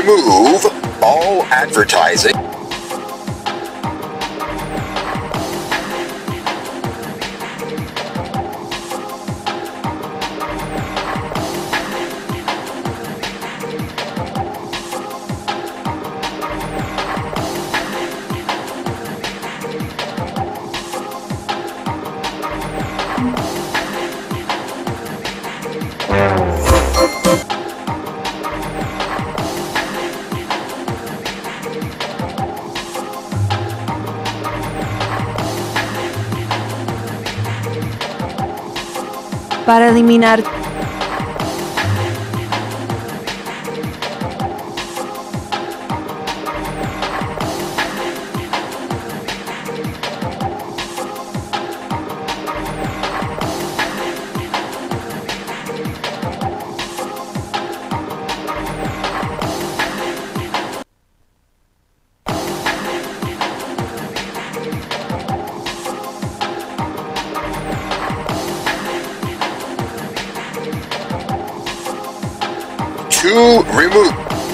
remove all advertising. Para eliminar To remove.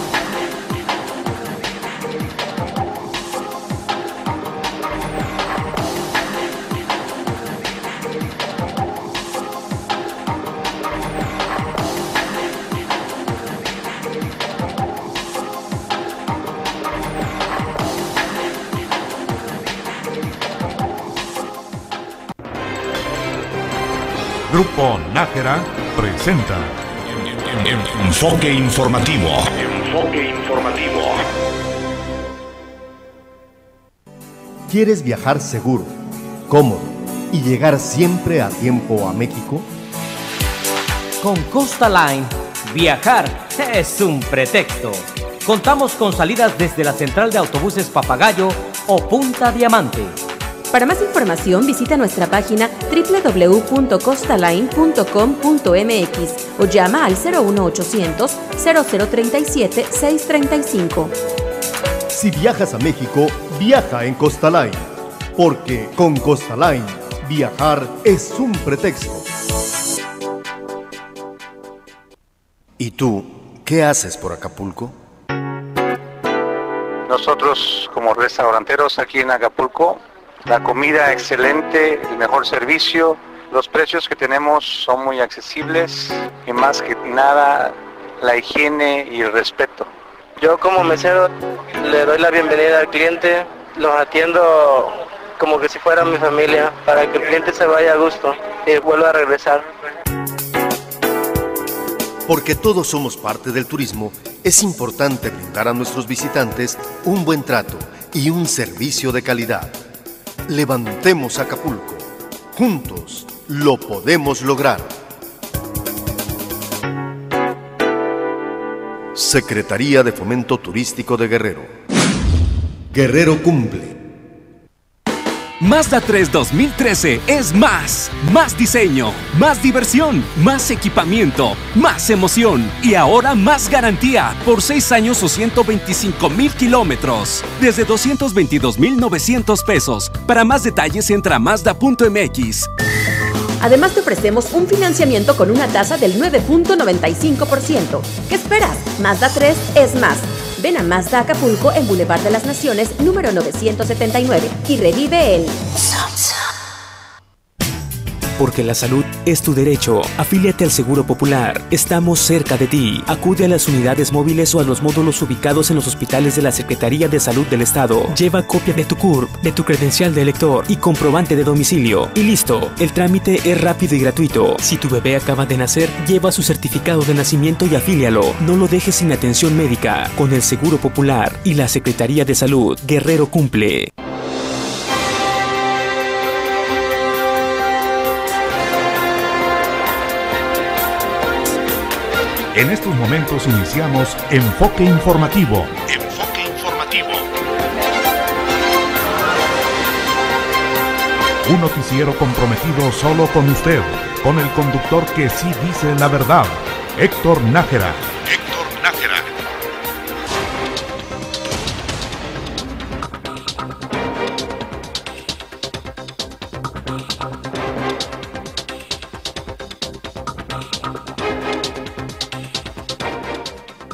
Grupo Nájera presenta Enfoque informativo. Enfoque informativo. ¿Quieres viajar seguro, cómodo y llegar siempre a tiempo a México? Con Costa Line, viajar es un pretexto. Contamos con salidas desde la central de autobuses Papagayo o Punta Diamante. Para más información visita nuestra página www.costaline.com.mx o llama al 01800 0037 635. Si viajas a México, viaja en Costa Line, porque con Costa Line, viajar es un pretexto. ¿Y tú, qué haces por Acapulco? Nosotros como restauranteros aquí en Acapulco, la comida excelente, el mejor servicio, los precios que tenemos son muy accesibles y más que nada la higiene y el respeto. Yo como mesero le doy la bienvenida al cliente, los atiendo como que si fuera mi familia para que el cliente se vaya a gusto y vuelva a regresar. Porque todos somos parte del turismo, es importante brindar a nuestros visitantes un buen trato y un servicio de calidad. Levantemos Acapulco. Juntos lo podemos lograr. Secretaría de Fomento Turístico de Guerrero. Guerrero cumple. Mazda 3 2013 es más. Más diseño, más diversión, más equipamiento, más emoción y ahora más garantía por 6 años o 125,000 kilómetros. Desde 222,900 pesos. Para más detalles entra a Mazda.mx. Además te ofrecemos un financiamiento con una tasa del 9.95%. ¿Qué esperas? Mazda 3 es más. Ven a Mazda Acapulco en Boulevard de las Naciones, número 979 y revive el... Porque la salud es tu derecho. Afíliate al Seguro Popular. Estamos cerca de ti. Acude a las unidades móviles o a los módulos ubicados en los hospitales de la Secretaría de Salud del Estado. Lleva copia de tu CURP, de tu credencial de elector y comprobante de domicilio. Y listo. El trámite es rápido y gratuito. Si tu bebé acaba de nacer, lleva su certificado de nacimiento y afílialo. No lo dejes sin atención médica. Con el Seguro Popular y la Secretaría de Salud, Guerrero cumple. En estos momentos iniciamos Enfoque Informativo. Enfoque informativo. Un noticiero comprometido solo con usted, con el conductor que sí dice la verdad, Héctor Nájera. Héctor Nájera.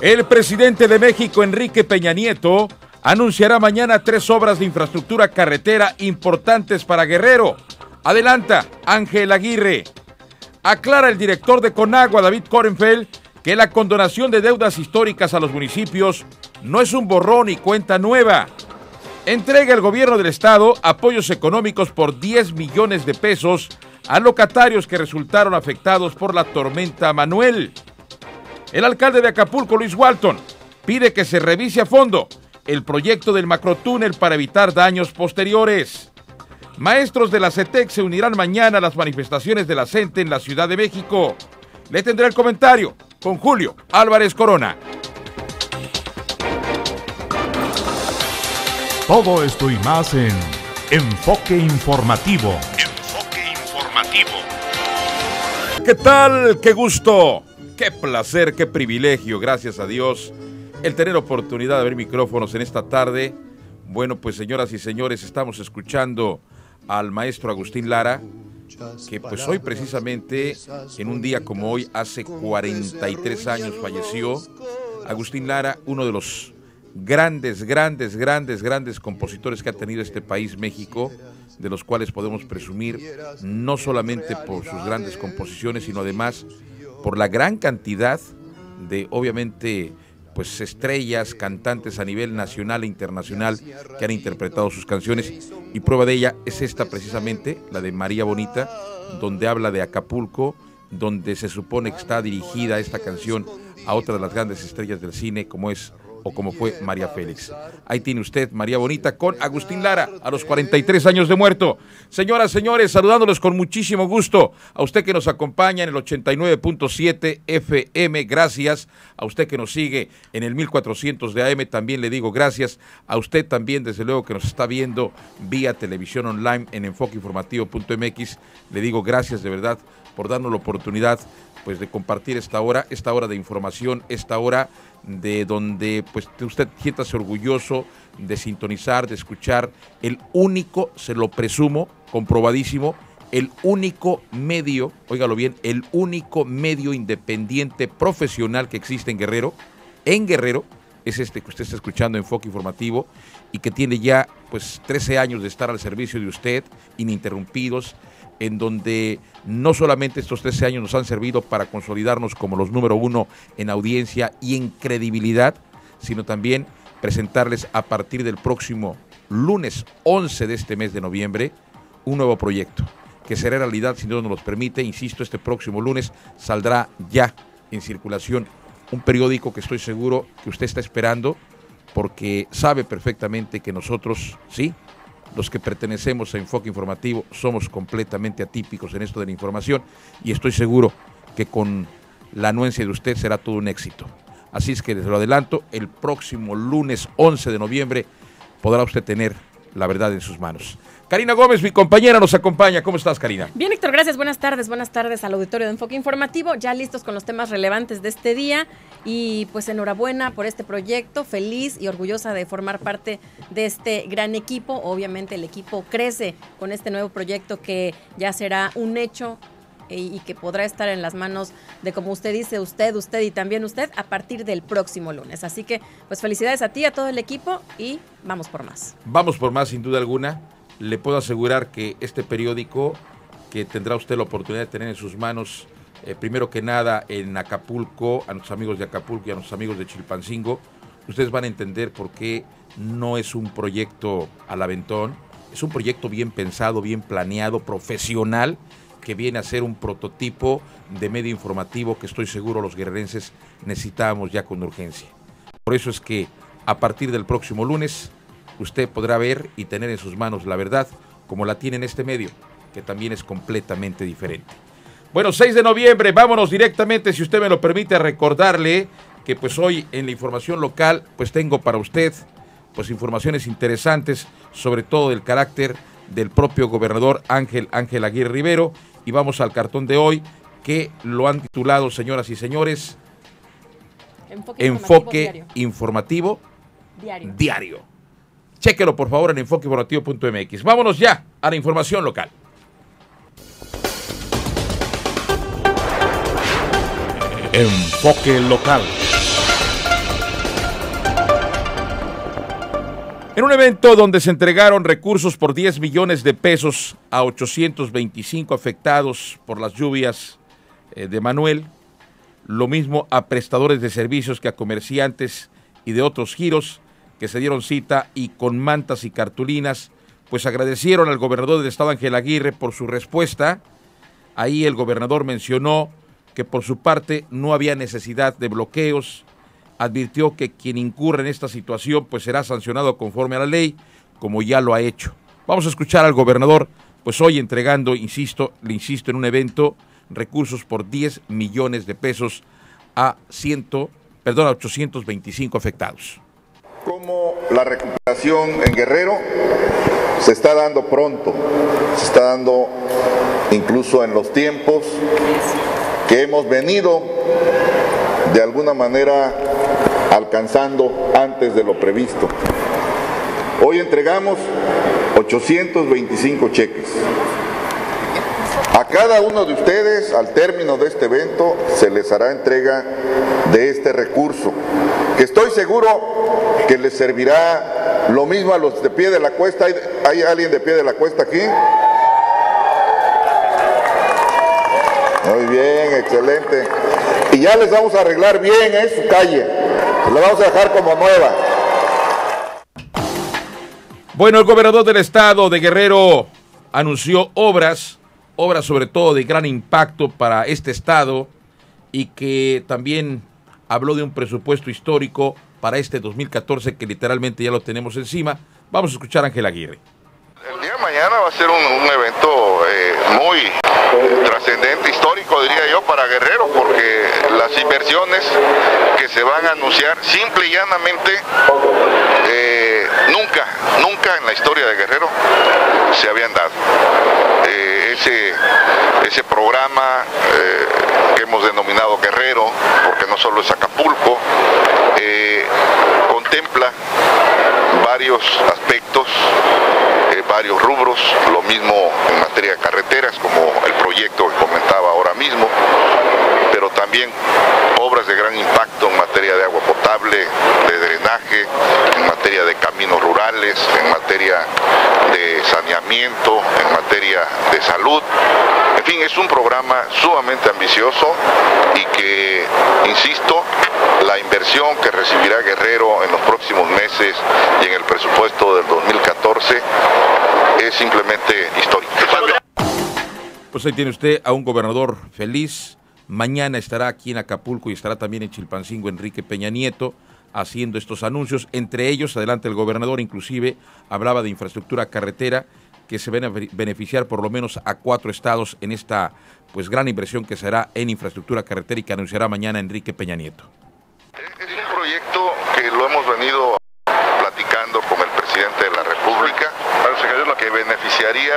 El presidente de México, Enrique Peña Nieto, anunciará mañana 3 obras de infraestructura carretera importantes para Guerrero. Adelanta Ángel Aguirre. Aclara el director de Conagua, David Korenfeld, que la condonación de deudas históricas a los municipios no es un borrón y cuenta nueva. Entrega el gobierno del estado apoyos económicos por 10 millones de pesos a locatarios que resultaron afectados por la tormenta Manuel. El alcalde de Acapulco, Luis Walton, pide que se revise a fondo el proyecto del macrotúnel para evitar daños posteriores. Maestros de la CETEC se unirán mañana a las manifestaciones de la CENTE en la Ciudad de México. Le tendré el comentario con Julio Álvarez Corona. Todo esto y más en Enfoque Informativo. Enfoque Informativo. ¿Qué tal? ¡Qué gusto! ¡Qué placer! ¡Qué privilegio! Gracias a Dios el tener oportunidad de ver micrófonos en esta tarde. Bueno, pues señoras y señores, estamos escuchando al maestro Agustín Lara, que pues hoy precisamente, en un día como hoy, hace 43 años falleció. Agustín Lara, uno de los grandes compositores que ha tenido este país, México, de los cuales podemos presumir no solamente por sus grandes composiciones, sino además por la gran cantidad de, obviamente, pues estrellas, cantantes a nivel nacional e internacional que han interpretado sus canciones, y prueba de ella es esta precisamente, la de María Bonita, donde habla de Acapulco, donde se supone que está dirigida esta canción a otra de las grandes estrellas del cine, como es o como fue María Félix. Ahí tiene usted María Bonita con Agustín Lara a los 43 años de muerto. Señoras, señores, saludándolos con muchísimo gusto. A usted que nos acompaña en el 89.7 FM, gracias. A usted que nos sigue en el 1400 de AM, también le digo gracias. A usted también, desde luego, que nos está viendo vía televisión online en enfoqueinformativo.mx, le digo gracias de verdad por darnos la oportunidad pues de compartir esta hora de información, esta hora de donde pues usted siéntase orgulloso de sintonizar, de escuchar el único, se lo presumo, comprobadísimo, el único medio, óigalo bien, el único medio independiente profesional que existe en Guerrero, es este que usted está escuchando, Enfoque Informativo, y que tiene ya pues 13 años de estar al servicio de usted, ininterrumpidos, en donde no solamente estos 13 años nos han servido para consolidarnos como los número 1 en audiencia y en credibilidad, sino también presentarles a partir del próximo lunes 11 de este mes de noviembre un nuevo proyecto que será realidad si Dios nos lo permite. Insisto, este próximo lunes saldrá ya en circulación un periódico que estoy seguro que usted está esperando, porque sabe perfectamente que nosotros, sí, los que pertenecemos a Enfoque Informativo somos completamente atípicos en esto de la información, y estoy seguro que con la anuencia de usted será todo un éxito. Así es que les lo adelanto, el próximo lunes 11 de noviembre podrá usted tener la verdad en sus manos. Karina Gómez, mi compañera, nos acompaña. ¿Cómo estás, Karina? Bien, Héctor, gracias. Buenas tardes al auditorio de Enfoque Informativo. Ya listos con los temas relevantes de este día. Y pues enhorabuena por este proyecto. Feliz y orgullosa de formar parte de este gran equipo. Obviamente el equipo crece con este nuevo proyecto que ya será un hecho y que podrá estar en las manos de, como usted dice, usted y también usted, a partir del próximo lunes. Así que pues felicidades a ti, a todo el equipo, y vamos por más. Vamos por más, sin duda alguna. Le puedo asegurar que este periódico que tendrá usted la oportunidad de tener en sus manos, primero que nada en Acapulco, a nuestros amigos de Acapulco y a nuestros amigos de Chilpancingo, ustedes van a entender por qué no es un proyecto al aventón, es un proyecto bien pensado, bien planeado, profesional, que viene a ser un prototipo de medio informativo que estoy seguro los guerrerenses necesitamos ya con urgencia. Por eso es que a partir del próximo lunes usted podrá ver y tener en sus manos la verdad como la tiene en este medio, que también es completamente diferente. Bueno, 6 de noviembre, vámonos directamente, si usted me lo permite, a recordarle que pues hoy en la información local pues tengo para usted pues informaciones interesantes, sobre todo del carácter del propio gobernador Ángel Aguirre Rivero, y vamos al cartón de hoy que lo han titulado, señoras y señores, Enfoque Informativo Diario. Chéquelo por favor en enfoqueinformativo.mx. Vámonos ya a la información local. Enfoque local. En un evento donde se entregaron recursos por 10 millones de pesos a 825 afectados por las lluvias de Manuel, lo mismo a prestadores de servicios que a comerciantes y de otros giros que se dieron cita y con mantas y cartulinas, pues agradecieron al gobernador del estado Ángel Aguirre por su respuesta. Ahí el gobernador mencionó que por su parte no había necesidad de bloqueos, advirtió que quien incurre en esta situación pues será sancionado conforme a la ley, como ya lo ha hecho. Vamos a escuchar al gobernador, pues hoy entregando, le insisto, en un evento, recursos por 10 millones de pesos a 825 afectados. Como la recuperación en Guerrero se está dando pronto, se está dando incluso en los tiempos que hemos venido de alguna manera alcanzando antes de lo previsto. Hoy entregamos 825 cheques. A cada uno de ustedes, al término de este evento, se les hará entrega de este recurso, que estoy seguro que les servirá lo mismo a los de pie de la cuesta. ¿Hay alguien de pie de la cuesta aquí? Muy bien, excelente. Y ya les vamos a arreglar bien su calle. La vamos a dejar como nueva. Bueno, el gobernador del estado de Guerrero anunció obras sobre todo de gran impacto para este estado y que también habló de un presupuesto histórico para este 2014 que literalmente ya lo tenemos encima. Vamos a escuchar a Ángel Aguirre. El día de mañana va a ser un evento muy trascendente, histórico diría yo, para Guerrero, porque las inversiones que se van a anunciar simple y llanamente nunca en la historia de Guerrero se habían dado. Ese programa que hemos denominado Guerrero, porque no solo es Acapulco, contempla varios aspectos, varios rubros, lo mismo en materia de carreteras, como el proyecto que comentaba ahora mismo, pero también obras de gran impacto en materia de agua potable, de drenaje, en materia de caminos rurales, en materia de saneamiento, en materia de salud. En fin, es un programa sumamente ambicioso y que, insisto, la inversión que recibirá Guerrero en los próximos meses y en el presupuesto del 2014 es simplemente histórica. Pues ahí tiene usted a un gobernador feliz. Mañana estará aquí en Acapulco y estará también en Chilpancingo Enrique Peña Nieto haciendo estos anuncios. Entre ellos, adelante el gobernador inclusive hablaba de infraestructura carretera que se van a beneficiar por lo menos a 4 estados en esta pues gran inversión que será en infraestructura carretera y que anunciará mañana Enrique Peña Nieto. Es un proyecto que lo hemos venido platicando con el presidente de la República, que beneficiaría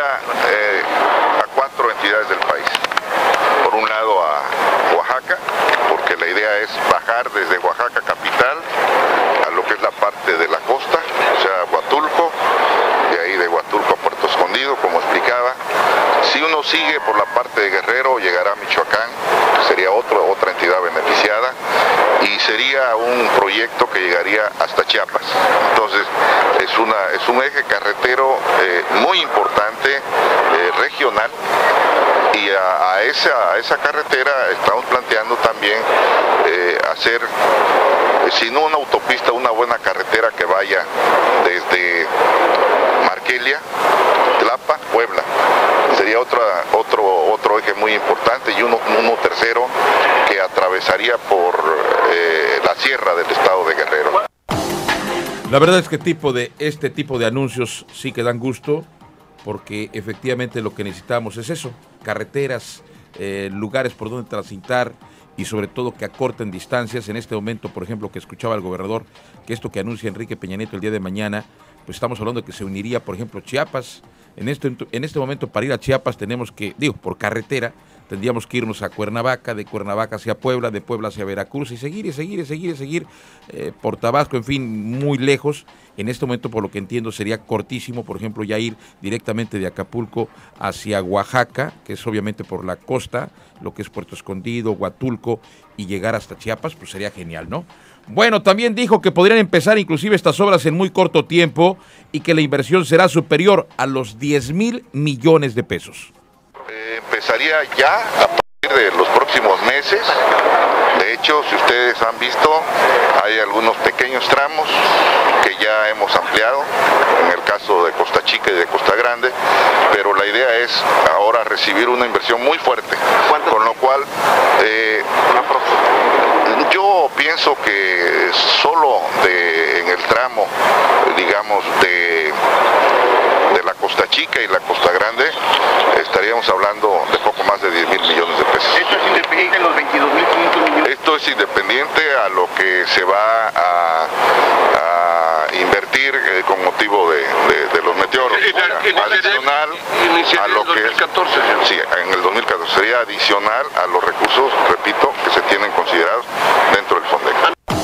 a 4 entidades del país. Por un lado a Oaxaca, porque la idea es bajar desde Oaxaca capital a lo que es la parte de la costa, o sea, Huatulco, de ahí de Huatulco a Puerto Escondido, como explicaba. Si uno sigue por la parte de Guerrero, llegará a Michoacán, sería otra entidad beneficiada, y sería un proyecto que llegaría hasta Chiapas. Entonces, es un eje carretero muy importante, regional, y a esa carretera estamos planteando también hacer, si no una autopista, una buena carretera que vaya desde Marquelia, Tlapa, Puebla. Sería otro eje muy importante, y uno tercero que atravesaría por la sierra del estado de Guerrero. La verdad es que este tipo de anuncios sí que dan gusto, porque efectivamente lo que necesitamos es eso, carreteras, lugares por donde transitar y sobre todo que acorten distancias. En este momento, por ejemplo, que escuchaba el gobernador, que esto que anuncia Enrique Peña Nieto el día de mañana, pues estamos hablando de que se uniría, por ejemplo, Chiapas. En este momento para ir a Chiapas tenemos que, por carretera, tendríamos que irnos a Cuernavaca, de Cuernavaca hacia Puebla, de Puebla hacia Veracruz y seguir por Tabasco, en fin, muy lejos. En este momento, por lo que entiendo, sería cortísimo, por ejemplo, ya ir directamente de Acapulco hacia Oaxaca, que es obviamente por la costa, lo que es Puerto Escondido, Huatulco, y llegar hasta Chiapas, pues sería genial, ¿no? Bueno, también dijo que podrían empezar inclusive estas obras en muy corto tiempo y que la inversión será superior a los 10,000 millones de pesos. Empezaría ya a partir de los próximos meses. De hecho, si ustedes han visto, hay algunos pequeños tramos que ya hemos ampliado, en el caso de Costa Chica y de Costa Grande, pero la idea es ahora recibir una inversión muy fuerte, con lo cual yo pienso que solo en el tramo, digamos, de la Costa Chica y la Costa Grande, estaríamos hablando de poco más de 10,000 millones de pesos. ¿Esto es independiente de los 22,500 millones? Esto es independiente a lo que se va a invertir con motivo de los meteoros. Adicional a lo que es, sí, en el 2014 sería adicional a los recursos, repito, que se tienen considerados dentro del FONDEC.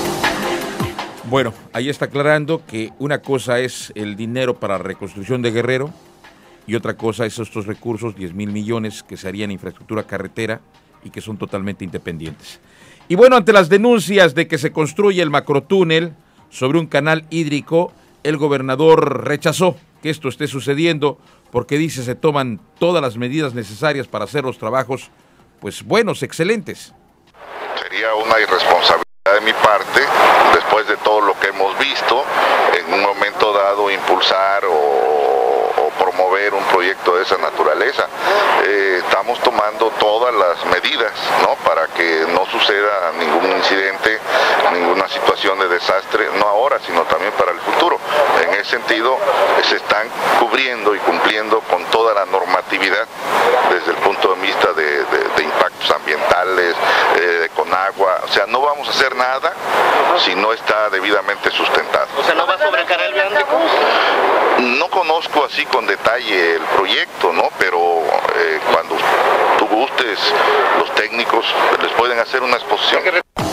Bueno, ahí está aclarando que una cosa es el dinero para la reconstrucción de Guerrero y otra cosa es estos recursos, 10,000 millones que se harían en infraestructura carretera y que son totalmente independientes. Y bueno, ante las denuncias de que se construye el macrotúnel sobre un canal hídrico, el gobernador rechazó que esto esté sucediendo porque dice se toman todas las medidas necesarias para hacer los trabajos, pues buenos, excelentes. Sería una irresponsabilidad de mi parte, después de todo lo que hemos visto, en un momento dado impulsar o promover un proyecto de esa naturaleza. Estamos tomando todas las medidas, ¿no?, para que no suceda ningún incidente, ninguna situación de desastre, no ahora, sino también para el futuro. En ese sentido, se están cubriendo y cumpliendo con toda la normatividad desde el punto de vista de impactos ambientales, de Conagua. O sea, no vamos a hacer nada si no está debidamente sustentado. O sea, ¿no va a sobrecargar el viático? No conozco así con detalle el proyecto, ¿no? Pero cuando tú gustes, los técnicos les pueden hacer una exposición.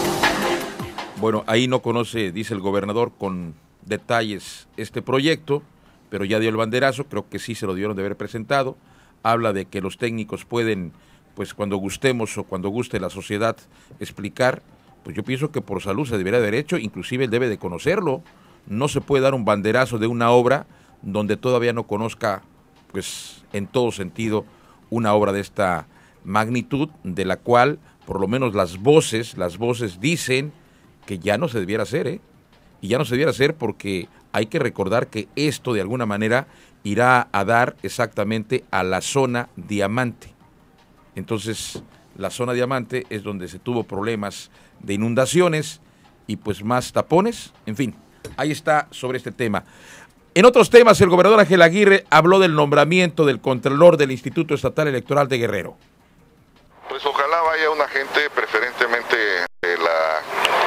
Bueno, ahí no conoce, dice el gobernador, con detalles este proyecto, pero ya dio el banderazo, creo que sí se lo debieron de haber presentado. Habla de que los técnicos pueden, pues cuando gustemos o cuando guste la sociedad, explicar. Pues yo pienso que por salud se debería de haber hecho, inclusive él debe de conocerlo. No se puede dar un banderazo de una obra donde todavía no conozca, pues en todo sentido, una obra de esta magnitud, de la cual por lo menos las voces dicen que ya no se debiera hacer, y ya no se debiera hacer porque hay que recordar que esto de alguna manera irá a dar exactamente a la zona Diamante. Entonces, la zona Diamante es donde se tuvo problemas de inundaciones y pues más tapones, en fin, ahí está sobre este tema. En otros temas, el gobernador Ángel Aguirre habló del nombramiento del Contralor del Instituto Estatal Electoral de Guerrero. Pues ojalá vaya una gente preferentemente de la,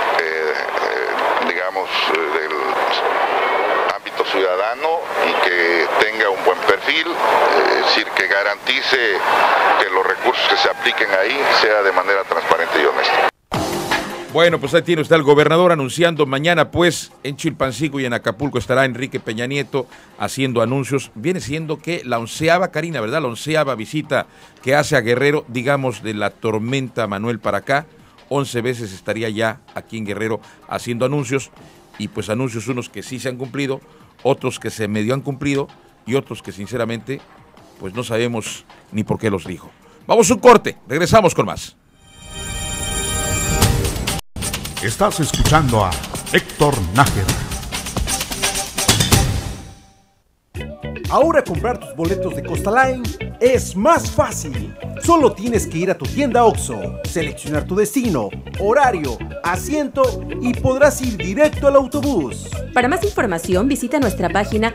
digamos, del ámbito ciudadano y que tenga un buen perfil, es decir, que garantice que los recursos que se apliquen ahí sea de manera transparente y honesta. Bueno, pues ahí tiene usted al gobernador anunciando mañana, pues, en Chilpancingo y en Acapulco estará Enrique Peña Nieto haciendo anuncios. Viene siendo que la 11ª, Karina, ¿verdad? La 11ª visita que hace a Guerrero, digamos, de la tormenta Manuel para acá. 11 veces estaría ya aquí en Guerrero haciendo anuncios, y pues anuncios unos que sí se han cumplido, otros que se medio han cumplido, y otros que sinceramente, pues no sabemos ni por qué los dijo. Vamos a un corte, regresamos con más. Estás escuchando a Héctor Nájera. Ahora comprar tus boletos de Costa Line es más fácil. Solo tienes que ir a tu tienda OXXO, seleccionar tu destino, horario, asiento y podrás ir directo al autobús. Para más información visita nuestra página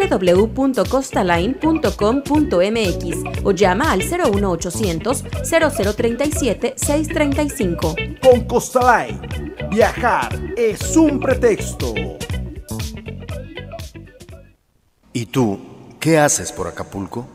www.costaline.com.mx o llama al 01800 0037 635. Con Costa Line, viajar es un pretexto. ¿Y tú, qué haces por Acapulco?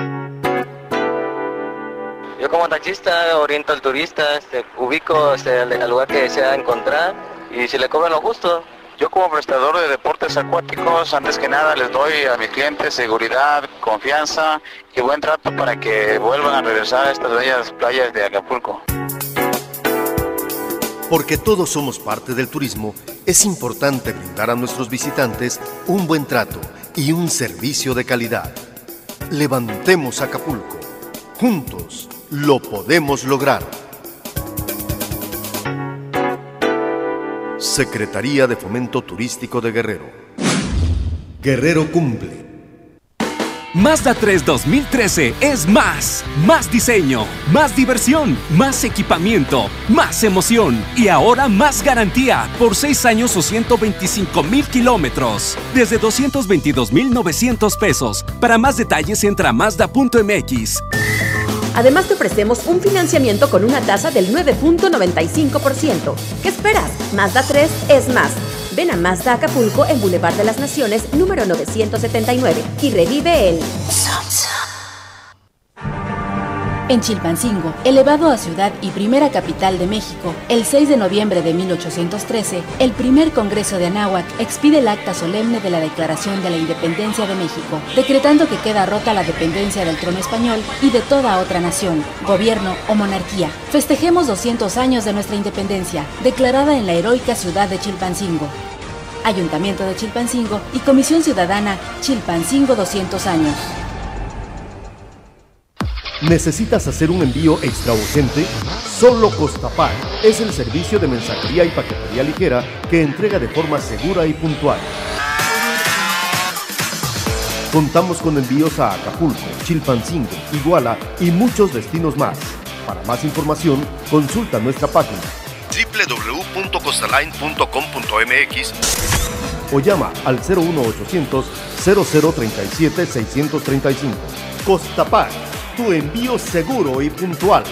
Yo como taxista oriento al turista, ubico el lugar que desea encontrar y si le cobran lo justo. Yo como prestador de deportes acuáticos, antes que nada les doy a mis clientes seguridad, confianza y buen trato para que vuelvan a regresar a estas bellas playas de Acapulco. Porque todos somos parte del turismo, es importante brindar a nuestros visitantes un buen trato y un servicio de calidad. Levantemos Acapulco. Juntos lo podemos lograr. Secretaría de Fomento Turístico de Guerrero. Guerrero cumple. Mazda 3 2013 es más diseño, más diversión, más equipamiento, más emoción y ahora más garantía por 6 años o 125,000 kilómetros desde 222,900 pesos. Para más detalles entra a Mazda.mx. Además te ofrecemos un financiamiento con una tasa del 9.95%. ¿Qué esperas? Mazda 3 es más. Ven a Mazda Acapulco en Boulevard de las Naciones, número 979 y revive el En Chilpancingo, elevado a ciudad y primera capital de México, el 6 de noviembre de 1813, el primer Congreso de Anáhuac expide el acta solemne de la Declaración de la Independencia de México, decretando que queda rota la dependencia del trono español y de toda otra nación, gobierno o monarquía. Festejemos 200 años de nuestra independencia, declarada en la heroica ciudad de Chilpancingo. Ayuntamiento de Chilpancingo y Comisión Ciudadana Chilpancingo 200 años. ¿Necesitas hacer un envío extraurgente? Solo Costapar es el servicio de mensajería y paquetería ligera que entrega de forma segura y puntual. Contamos con envíos a Acapulco, Chilpancingo, Iguala y muchos destinos más. Para más información, consulta nuestra página www.costaline.com.mx o llama al 01800 0037 635. Costapar, tu envío seguro y puntual.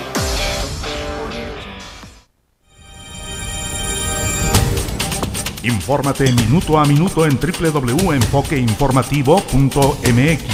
Infórmate minuto a minuto en www.enfoqueinformativo.mx.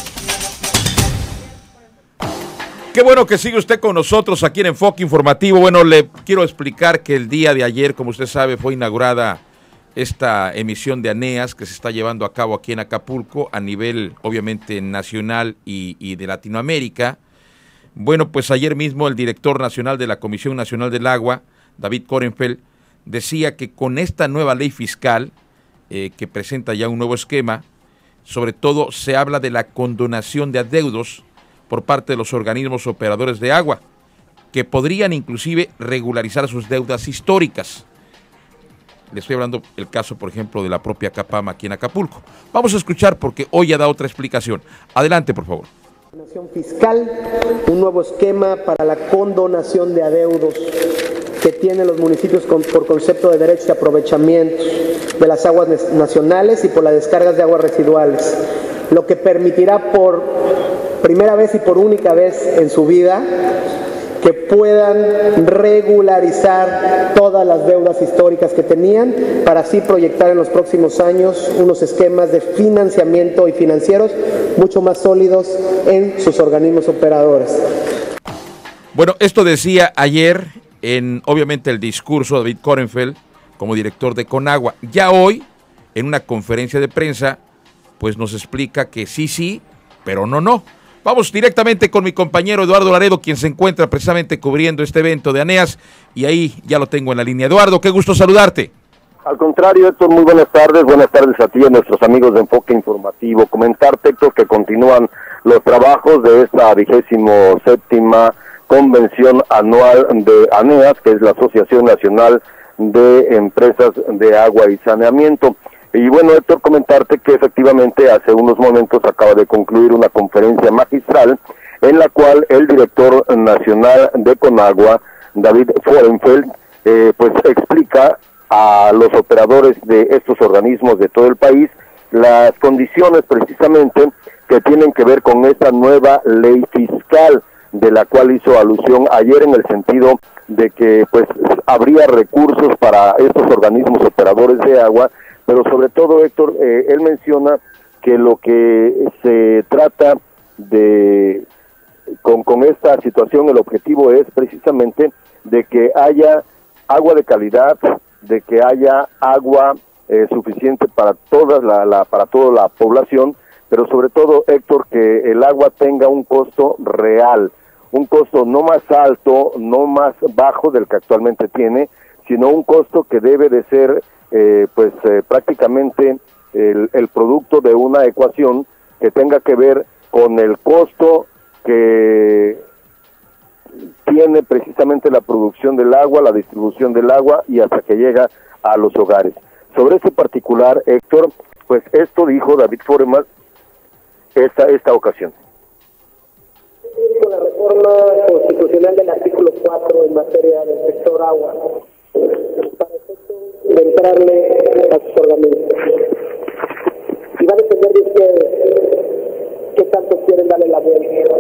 Qué bueno que sigue usted con nosotros aquí en Enfoque Informativo. Bueno, le quiero explicar que el día de ayer, como usted sabe, fue inaugurada esta emisión de ANEAS que se está llevando a cabo aquí en Acapulco a nivel, obviamente, nacional y de Latinoamérica. Bueno, pues ayer mismo el director nacional de la Comisión Nacional del Agua, David Korenfeld, decía que con esta nueva ley fiscal, que presenta ya un nuevo esquema, sobre todo se habla de la condonación de adeudos por parte de los organismos operadores de agua, que podrían inclusive regularizar sus deudas históricas. Le estoy hablando el caso, por ejemplo, de la propia Capama aquí en Acapulco. Vamos a escuchar porque hoy ha dado otra explicación. Adelante, por favor. Fiscal, un nuevo esquema para la condonación de adeudos que tienen los municipios por concepto de derechos de aprovechamiento de las aguas nacionales y por las descargas de aguas residuales, lo que permitirá por primera vez y por única vez en su vida que puedan regularizar todas las deudas históricas que tenían para así proyectar en los próximos años unos esquemas de financiamiento y financieros mucho más sólidos en sus organismos operadores. Bueno, esto decía ayer en, obviamente, el discurso de David Korenfeld como director de Conagua. Ya hoy, en una conferencia de prensa, pues nos explica que sí, pero no. Vamos directamente con mi compañero Eduardo Laredo, quien se encuentra precisamente cubriendo este evento de ANEAS, y ahí ya lo tengo en la línea. Eduardo, qué gusto saludarte. Al contrario, Héctor, muy buenas tardes a ti y a nuestros amigos de Enfoque Informativo. Comentarte, Héctor, que continúan los trabajos de esta 27ª convención anual de ANEAS, que es la Asociación Nacional de Empresas de Agua y Saneamiento. Y bueno, Héctor, comentarte que efectivamente hace unos momentos acaba de concluir una conferencia magistral en la cual el director nacional de Conagua, David Korenfeld, pues explica a los operadores de estos organismos de todo el país las condiciones precisamente que tienen que ver con esta nueva ley fiscal, de la cual hizo alusión ayer en el sentido de que pues habría recursos para estos organismos operadores de agua. Pero sobre todo, Héctor, él menciona que lo que se trata de con esta situación, el objetivo es precisamente de que haya agua de calidad, de que haya agua suficiente para toda la población, pero sobre todo, Héctor, que el agua tenga un costo real, un costo no más alto, no más bajo del que actualmente tiene, sino un costo que debe de ser prácticamente el producto de una ecuación que tenga que ver con el costo que tiene precisamente la producción del agua, la distribución del agua y hasta que llega a los hogares. Sobre este particular, Héctor, pues esto dijo David Foreman esta ocasión. Con la reforma constitucional del artículo 4 en materia del sector agua, para efecto de entrarle a sus organismos. Y va a depender de ustedes qué tanto quieren darle la vuelta,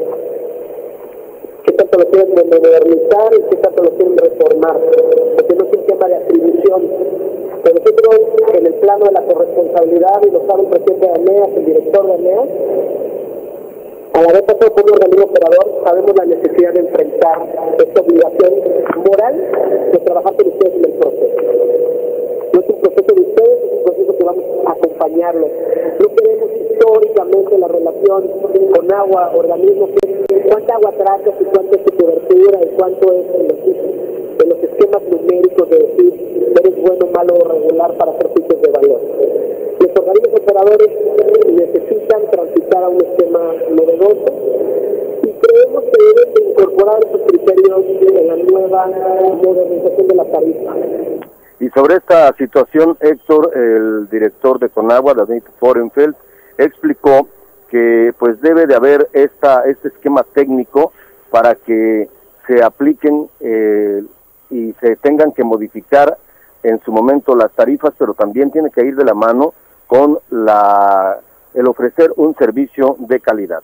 qué tanto lo quieren modernizar y qué tanto lo quieren reformar, porque no es un tema de atribución. Pero nosotros, en el plano de la corresponsabilidad, y lo sabe el presidente de ANEAS, el director de ANEAS, al haber pasado por un organismo operador, sabemos la necesidad de enfrentar esta obligación moral de trabajar con ustedes en el proceso. No es un proceso de ustedes, es un proceso que vamos a acompañarlos. No queremos históricamente la relación con agua, organismos, cuánta agua tratas y cuánto es tu cobertura y cuánto es en los esquemas numéricos de decir eres bueno, malo o regular para hacer juicios de valor. Los organismos operadores necesitan transitar a un esquema novedoso y creemos que deben de incorporar esos criterios en la nueva modernización de la tarifa. Y sobre esta situación, Héctor, el director de Conagua, David Forenfeld, explicó que pues debe de haber este esquema técnico para que se apliquen y se tengan que modificar en su momento las tarifas, pero también tiene que ir de la mano con el ofrecer un servicio de calidad.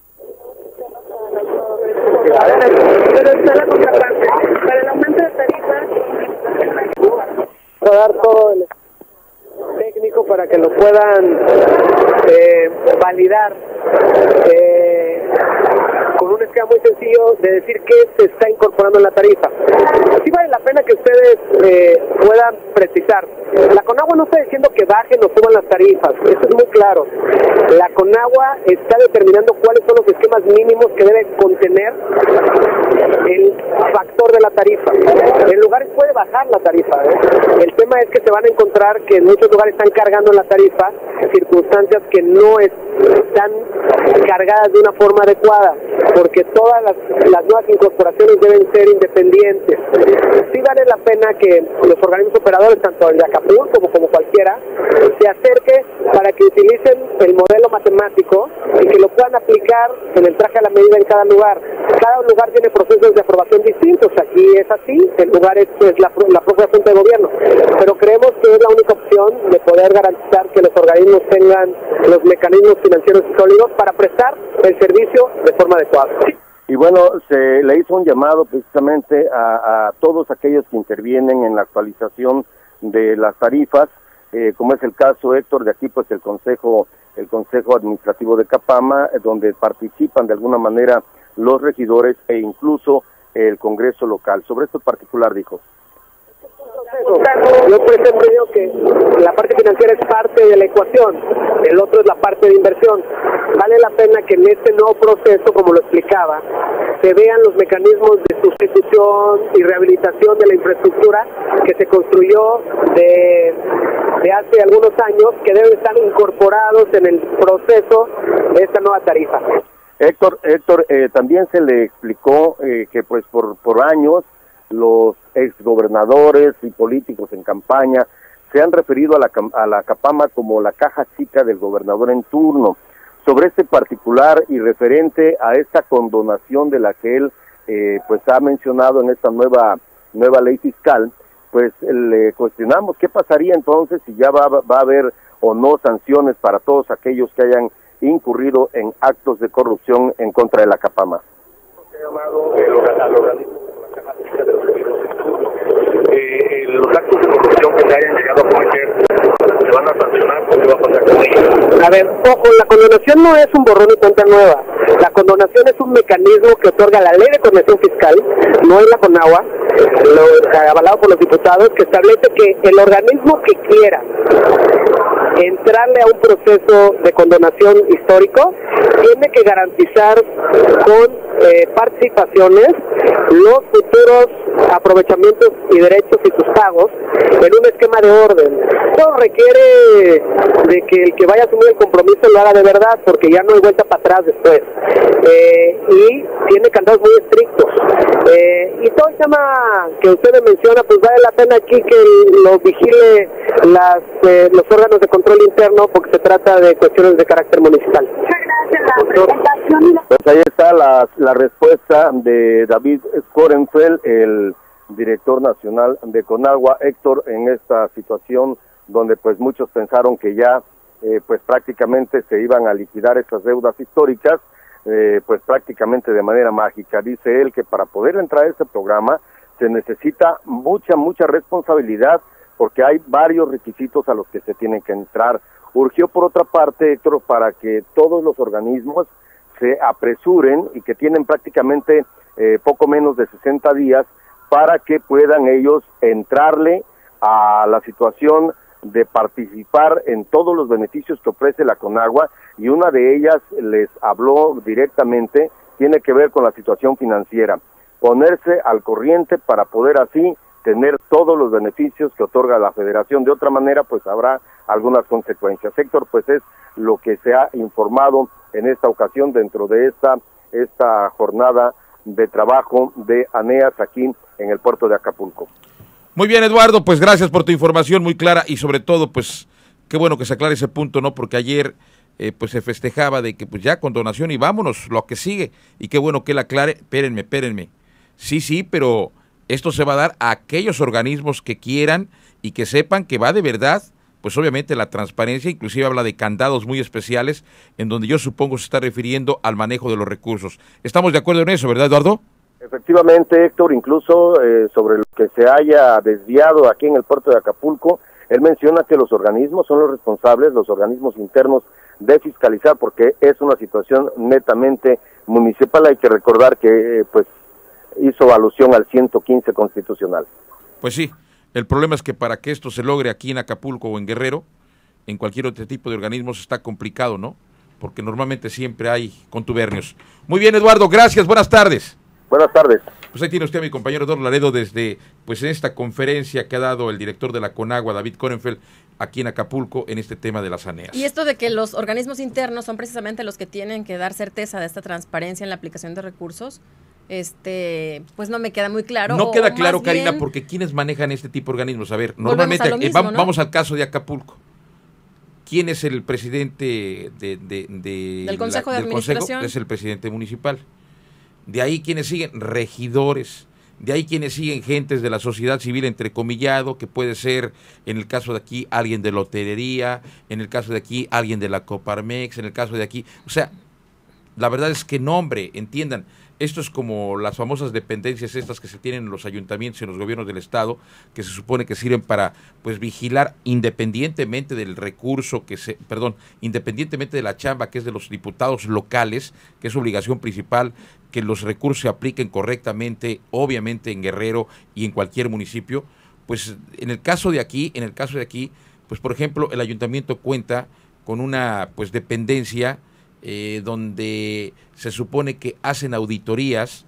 Pero está la contraparte. Para el aumento de tarifas, dar todo el técnico para que lo puedan validar con un esquema muy sencillo de decir qué se está incorporando en la tarifa. Sí vale la pena que ustedes puedan precisar. La Conagua no está diciendo que bajen o suban las tarifas, eso es muy claro. La Conagua está determinando cuáles son los esquemas mínimos que debe contener el factor de la tarifa. En lugares puede bajar la tarifa, El tema es que se van a encontrar que en muchos lugares están cargando la tarifa circunstancias que no están cargadas de una forma adecuada, porque todas las nuevas incorporaciones deben ser independientes. Sí vale la pena que los organismos operadores, tanto el de Acapulco como cualquiera, se acerque para que utilicen el modelo matemático y que lo puedan aplicar en el traje a la medida en cada lugar. Cada lugar tiene procesos de aprobación distintos, aquí es así, el lugar es la propia Junta de Gobierno, pero creemos que es la única opción de poder garantizar que los organismos tengan los mecanismos financieros sólidos para prestar el servicio de forma adecuada. Y bueno, se le hizo un llamado precisamente a todos aquellos que intervienen en la actualización de las tarifas, como es el caso, Héctor, de aquí pues el Consejo Administrativo de Capama, donde participan de alguna manera los regidores e incluso el Congreso local. Sobre esto particular dijo: yo por ejemplo digo que la parte financiera es parte de la ecuación, el otro es la parte de inversión. Vale la pena que en este nuevo proceso, como lo explicaba, se vean los mecanismos de sustitución y rehabilitación de la infraestructura que se construyó de hace algunos años, que deben estar incorporados en el proceso de esta nueva tarifa. Héctor, también se le explicó que pues por años los exgobernadores y políticos en campaña se han referido a la Capama como la caja chica del gobernador en turno. Sobre este particular y referente a esta condonación de la que él pues ha mencionado en esta nueva ley fiscal, pues le cuestionamos qué pasaría entonces si ya va a haber o no sanciones para todos aquellos que hayan incurrido en actos de corrupción en contra de la Capama. Los actos de corrupción que se hayan llegado a cometer, ¿se van a sancionar? ¿Qué va a pasar con ellos? A ver, ojo, la condonación no es un borrón y cuenta nueva. La condonación es un mecanismo que otorga la ley de coordinación fiscal, no es la Conagua, avalado por los diputados, que establece que el organismo que quiera entrarle a un proceso de condonación histórico tiene que garantizar con participaciones los futuros aprovechamientos y derechos y sus pagos en un esquema de orden. Esto requiere de que el que vaya a asumir el compromiso lo haga de verdad, porque ya no hay vuelta para atrás después. Y tiene candados muy estrictos. Y todo el tema que usted me menciona, pues vale la pena aquí que lo vigile los órganos de control interno, porque se trata de cuestiones de carácter municipal. Pues ahí está la respuesta de David Korenfeld, el director nacional de Conagua, Héctor, en esta situación donde pues muchos pensaron que ya pues prácticamente se iban a liquidar esas deudas históricas, pues prácticamente de manera mágica. Dice él que para poder entrar a este programa se necesita mucha responsabilidad, porque hay varios requisitos a los que se tienen que entrar. Urgió por otra parte, Héctor, para que todos los organismos se apresuren y que tienen prácticamente poco menos de 60 días para que puedan ellos entrarle a la situación de participar en todos los beneficios que ofrece la Conagua, y una de ellas les habló directamente, tiene que ver con la situación financiera, ponerse al corriente para poder así tener todos los beneficios que otorga la Federación. De otra manera, pues habrá algunas consecuencias. Héctor, pues es lo que se ha informado en esta ocasión dentro de esta jornada de trabajo de ANEAS aquí en el puerto de Acapulco. Muy bien, Eduardo, pues gracias por tu información muy clara, y sobre todo, pues qué bueno que se aclare ese punto, ¿no? Porque ayer pues se festejaba de que pues ya con donación y vámonos, lo que sigue, y qué bueno que él aclare. Espérenme. Sí, pero esto se va a dar a aquellos organismos que quieran y que sepan que va de verdad, pues obviamente la transparencia, inclusive habla de candados muy especiales, en donde yo supongo se está refiriendo al manejo de los recursos. ¿Estamos de acuerdo en eso, verdad, Eduardo? Efectivamente, Héctor, incluso sobre lo que se haya desviado aquí en el puerto de Acapulco, él menciona que los organismos son los responsables, los organismos internos, de fiscalizar, porque es una situación netamente municipal. Hay que recordar que pues hizo alusión al 115 constitucional. Pues sí, el problema es que para que esto se logre aquí en Acapulco o en Guerrero, en cualquier otro tipo de organismos, está complicado, ¿no? Porque normalmente siempre hay contubernios. Muy bien, Eduardo, gracias, buenas tardes. Buenas tardes. Pues ahí tiene usted a mi compañero Eduardo Laredo desde pues en esta conferencia que ha dado el director de la Conagua, David Korenfeld, aquí en Acapulco, en este tema de las ANEAS. Y esto de que los organismos internos son precisamente los que tienen que dar certeza de esta transparencia en la aplicación de recursos, pues no me queda muy claro. No queda claro, Karina, porque ¿quiénes manejan este tipo de organismos? A ver, normalmente vamos al caso de Acapulco. ¿Quién es el presidente del Consejo de Administración? Es el presidente municipal. De ahí quienes siguen, regidores. De ahí quienes siguen, gentes de la sociedad civil, entrecomillado, que puede ser, en el caso de aquí, alguien de la hotelería, en el caso de aquí, alguien de la Coparmex, en el caso de aquí. O sea, la verdad es que nombre, entiendan, esto es como las famosas dependencias estas que se tienen en los ayuntamientos y en los gobiernos del estado, que se supone que sirven para pues vigilar independientemente del recurso independientemente de la chamba que es de los diputados locales, que es su obligación principal, que los recursos se apliquen correctamente, obviamente en Guerrero y en cualquier municipio. Pues en el caso de aquí, pues por ejemplo, el ayuntamiento cuenta con una pues dependencia donde se supone que hacen auditorías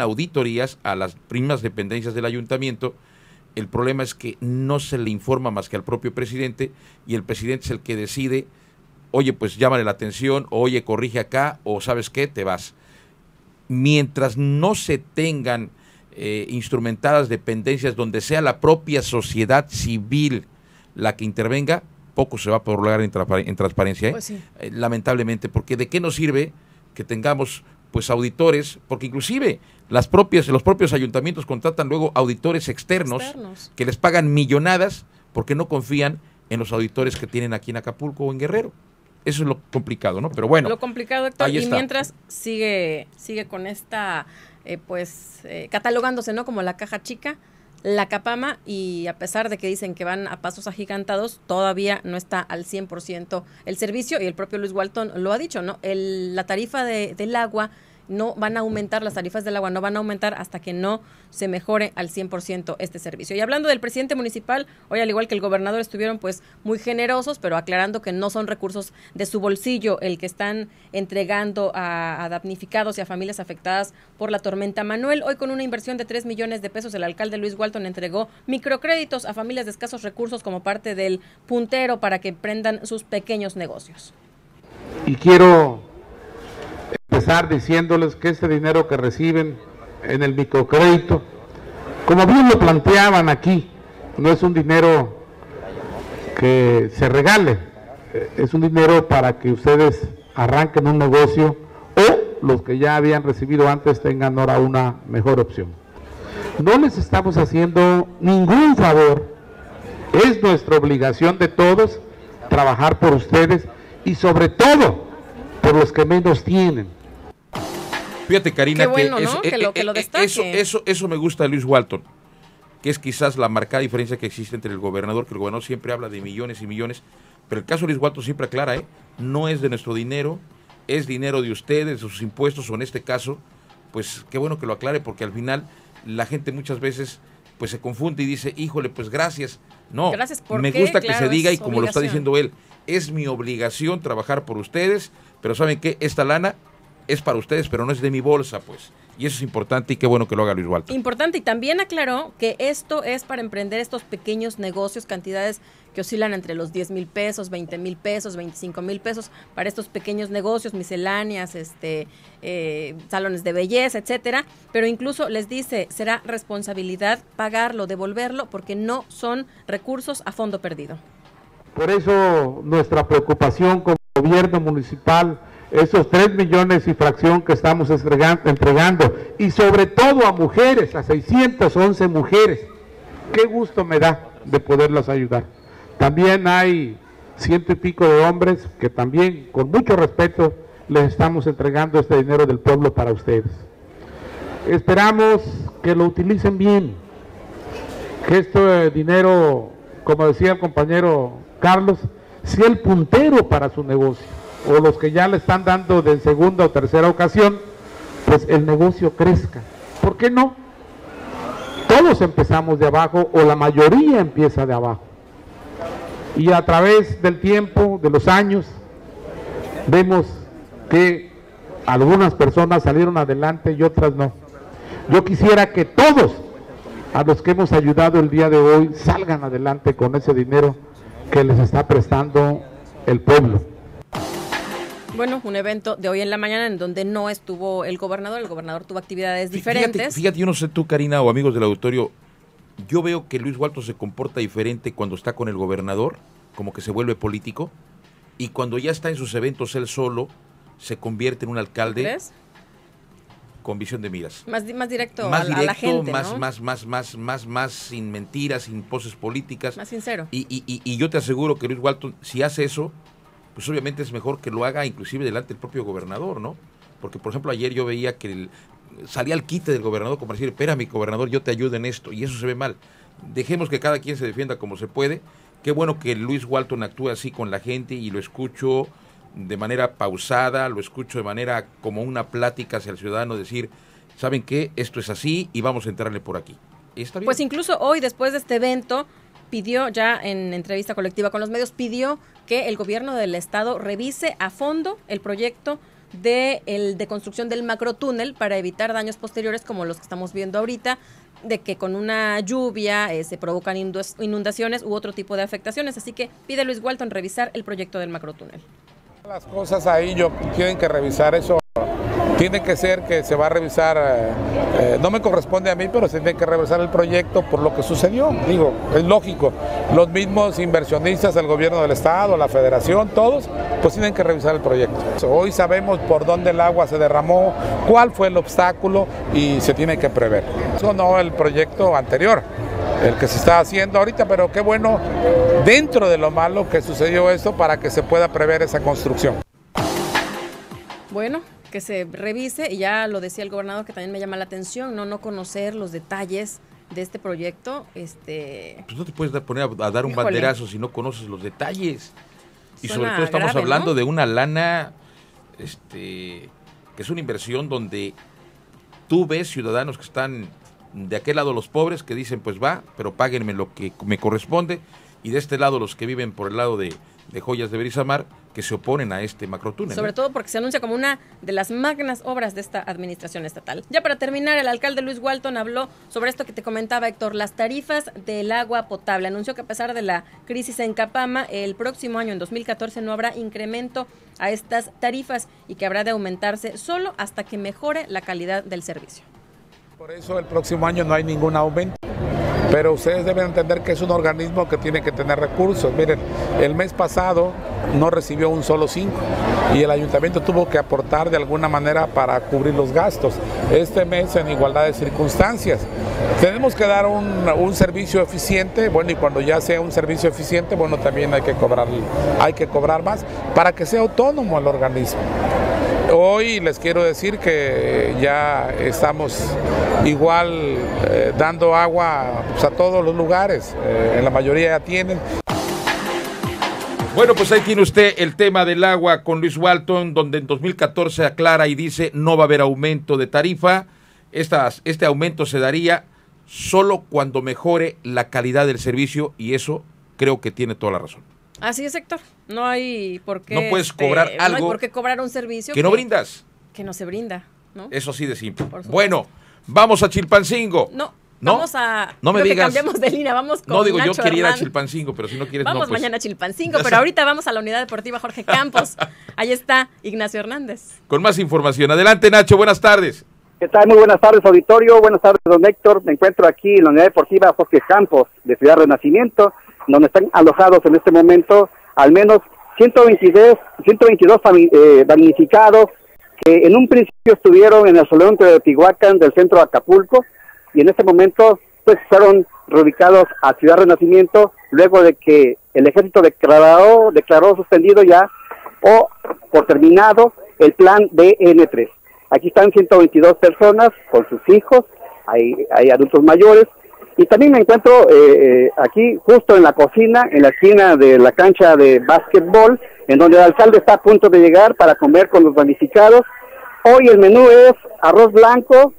a las primas dependencias del ayuntamiento. El problema es que no se le informa más que al propio presidente, y el presidente es el que decide, oye, pues llámale la atención, oye, corrige acá, o ¿sabes qué? Te vas. Mientras no se tengan instrumentadas dependencias donde sea la propia sociedad civil la que intervenga, poco se va a poder lograr en transparencia, Pues sí. Lamentablemente, porque ¿de qué nos sirve que tengamos pues auditores? Porque inclusive los propios ayuntamientos contratan luego auditores externos que les pagan millonadas porque no confían en los auditores que tienen aquí en Acapulco o en Guerrero. Eso es lo complicado, ¿no? Pero bueno. Lo complicado, Héctor, y mientras sigue con esta, catalogándose, ¿no? Como la caja chica, la Capama, y a pesar de que dicen que van a pasos agigantados, todavía no está al 100% el servicio, y el propio Luis Walton lo ha dicho, ¿no? La tarifa del agua no van a aumentar las tarifas del agua, no van a aumentar hasta que no se mejore al 100% este servicio. Y hablando del presidente municipal, hoy al igual que el gobernador estuvieron pues muy generosos, pero aclarando que no son recursos de su bolsillo el que están entregando a damnificados y a familias afectadas por la tormenta Manuel. Hoy con una inversión de 3 millones de pesos, el alcalde Luis Walton entregó microcréditos a familias de escasos recursos como parte del puntero para que emprendan sus pequeños negocios. Y quiero empezar diciéndoles que este dinero que reciben en el microcrédito, como bien lo planteaban aquí, no es un dinero que se regale, es un dinero para que ustedes arranquen un negocio o los que ya habían recibido antes tengan ahora una mejor opción. No les estamos haciendo ningún favor, es nuestra obligación de todos trabajar por ustedes y sobre todo por los que menos tienen. Fíjate, Karina, qué bueno, ¿no? Que lo destaque. Eso me gusta de Luis Walton, que es quizás la marcada diferencia que existe entre el gobernador, que el gobernador siempre habla de millones y millones, pero el caso de Luis Walton siempre aclara, no es de nuestro dinero, es dinero de ustedes, de sus impuestos, o en este caso, pues qué bueno que lo aclare, porque al final la gente muchas veces pues se confunde y dice, híjole, pues gracias. No, gracias, me gusta que se diga, y como lo está diciendo él, es mi obligación trabajar por ustedes, pero ¿saben qué? Esta lana es para ustedes, pero no es de mi bolsa, pues. Y eso es importante y qué bueno que lo haga Luis Walton. Importante, y también aclaró que esto es para emprender estos pequeños negocios, cantidades que oscilan entre los 10,000 pesos, 20,000 pesos, 25,000 pesos, para estos pequeños negocios, misceláneas, salones de belleza, etcétera. Pero incluso les dice, será responsabilidad pagarlo, devolverlo, porque no son recursos a fondo perdido. Por eso nuestra preocupación como gobierno municipal, esos 3 millones y fracción que estamos entregando, y sobre todo a mujeres, a 611 mujeres. Qué gusto me da de poderlas ayudar. También hay 100 y pico de hombres que también, con mucho respeto, les estamos entregando este dinero del pueblo para ustedes. Esperamos que lo utilicen bien, que este dinero, como decía el compañero Carlos, sea el puntero para su negocio, o los que ya le están dando de segunda o tercera ocasión, pues el negocio crezca. ¿Por qué no? Todos empezamos de abajo, o la mayoría empieza de abajo. Y a través del tiempo, de los años, vemos que algunas personas salieron adelante y otras no. Yo quisiera que todos a los que hemos ayudado el día de hoy salgan adelante con ese dinero que les está prestando el pueblo. Bueno, un evento de hoy en la mañana en donde no estuvo el gobernador tuvo actividades diferentes. Fíjate, yo no sé tú, Karina, o amigos del auditorio, yo veo que Luis Walton se comporta diferente cuando está con el gobernador, como que se vuelve político, y cuando ya está en sus eventos él solo, se convierte en un alcalde. ¿Crees? Con visión de miras. Más directo, a la gente, más, ¿no? más sin mentiras, sin poses políticas. Más sincero. Y yo te aseguro que Luis Walton, si hace eso, pues obviamente es mejor que lo haga inclusive delante del propio gobernador, ¿no? Porque, por ejemplo, ayer yo veía que salía el quite del gobernador como decir, espérame, gobernador, yo te ayudo en esto, y eso se ve mal. Dejemos que cada quien se defienda como se puede. Qué bueno que Luis Walton actúe así con la gente, y lo escucho de manera pausada, lo escucho de manera como una plática hacia el ciudadano, decir, ¿saben qué? Esto es así y vamos a entrarle por aquí. ¿Está bien? Pues incluso hoy, después de este evento, pidió ya en entrevista colectiva con los medios, pidió que el gobierno del estado revise a fondo el proyecto de construcción del macrotúnel para evitar daños posteriores como los que estamos viendo ahorita, de que con una lluvia se provocan inundaciones u otro tipo de afectaciones. Así que pide Luis Walton revisar el proyecto del macrotúnel. Las cosas ahí tienen que revisar eso, tiene que ser que se va a revisar, no me corresponde a mí, pero se tiene que revisar el proyecto por lo que sucedió, digo, es lógico, los mismos inversionistas, el gobierno del estado, la federación, todos, pues tienen que revisar el proyecto. Hoy sabemos por dónde el agua se derramó, cuál fue el obstáculo y se tiene que prever. Eso no el proyecto anterior, el que se está haciendo ahorita, pero qué bueno, dentro de lo malo que sucedió esto, para que se pueda prever esa construcción. Bueno, que se revise, y ya lo decía el gobernador, que también me llama la atención, no conocer los detalles de este proyecto. Pues no te puedes poner a dar un banderazo si no conoces los detalles. Y sobre todo estamos hablando, ¿no?, de una lana que que es una inversión donde tú ves ciudadanos que están de aquel lado los pobres que dicen pues va, pero páguenme lo que me corresponde, y de este lado los que viven por el lado de Joyas de Berizamar, que se oponen a este macrotúnel. Sobre todo porque se anuncia como una de las magnas obras de esta administración estatal. Ya para terminar, el alcalde Luis Walton habló sobre esto que te comentaba, Héctor, las tarifas del agua potable. Anunció que a pesar de la crisis en Capama, el próximo año, en 2014, no habrá incremento a estas tarifas y que habrá de aumentarse solo hasta que mejore la calidad del servicio. Por eso el próximo año no hay ningún aumento. Pero ustedes deben entender que es un organismo que tiene que tener recursos. Miren, el mes pasado no recibió un solo 5 y el ayuntamiento tuvo que aportar de alguna manera para cubrir los gastos. Este mes, en igualdad de circunstancias, tenemos que dar un servicio eficiente. Bueno, y cuando ya sea un servicio eficiente, bueno, también hay que cobrar más para que sea autónomo el organismo. Hoy les quiero decir que ya estamos igual dando agua pues, a todos los lugares, en la mayoría ya tienen. Bueno, pues ahí tiene usted el tema del agua con Luis Walton, donde en 2014 aclara y dice no va a haber aumento de tarifa. Este aumento se daría solo cuando mejore la calidad del servicio, y eso creo que tiene toda la razón. Así es, Héctor. No hay por qué. No puedes cobrar algo. No hay por qué cobrar un servicio que no brindas. Que no se brinda, ¿no? Eso así de simple. Bueno, vamos a Chilpancingo. No. ¿No? Vamos a... No me digas. Cambiamos de línea, vamos con No, digo, Nacho yo quería ir a Hernández. Chilpancingo, pero si no quieres, vamos no, pues. mañana a Chilpancingo, pero ahorita vamos a la Unidad Deportiva Jorge Campos. Ahí está Ignacio Hernández. Con más información. Adelante, Nacho, buenas tardes. ¿Qué tal? Muy buenas tardes, auditorio. Buenas tardes, don Héctor. Me encuentro aquí en la Unidad Deportiva Jorge Campos de Ciudad Renacimiento, donde están alojados en este momento al menos 122 damnificados que en un principio estuvieron en el Soleón de Teotihuacán del centro de Acapulco, y en este momento pues fueron reubicados a Ciudad Renacimiento luego de que el ejército declaró suspendido ya o por terminado el plan DN3. Aquí están 122 personas con sus hijos, hay adultos mayores, y también me encuentro aquí justo en la cocina, en la esquina de la cancha de básquetbol, en donde el alcalde está a punto de llegar para comer con los damnificados. Hoy el menú es arroz blanco,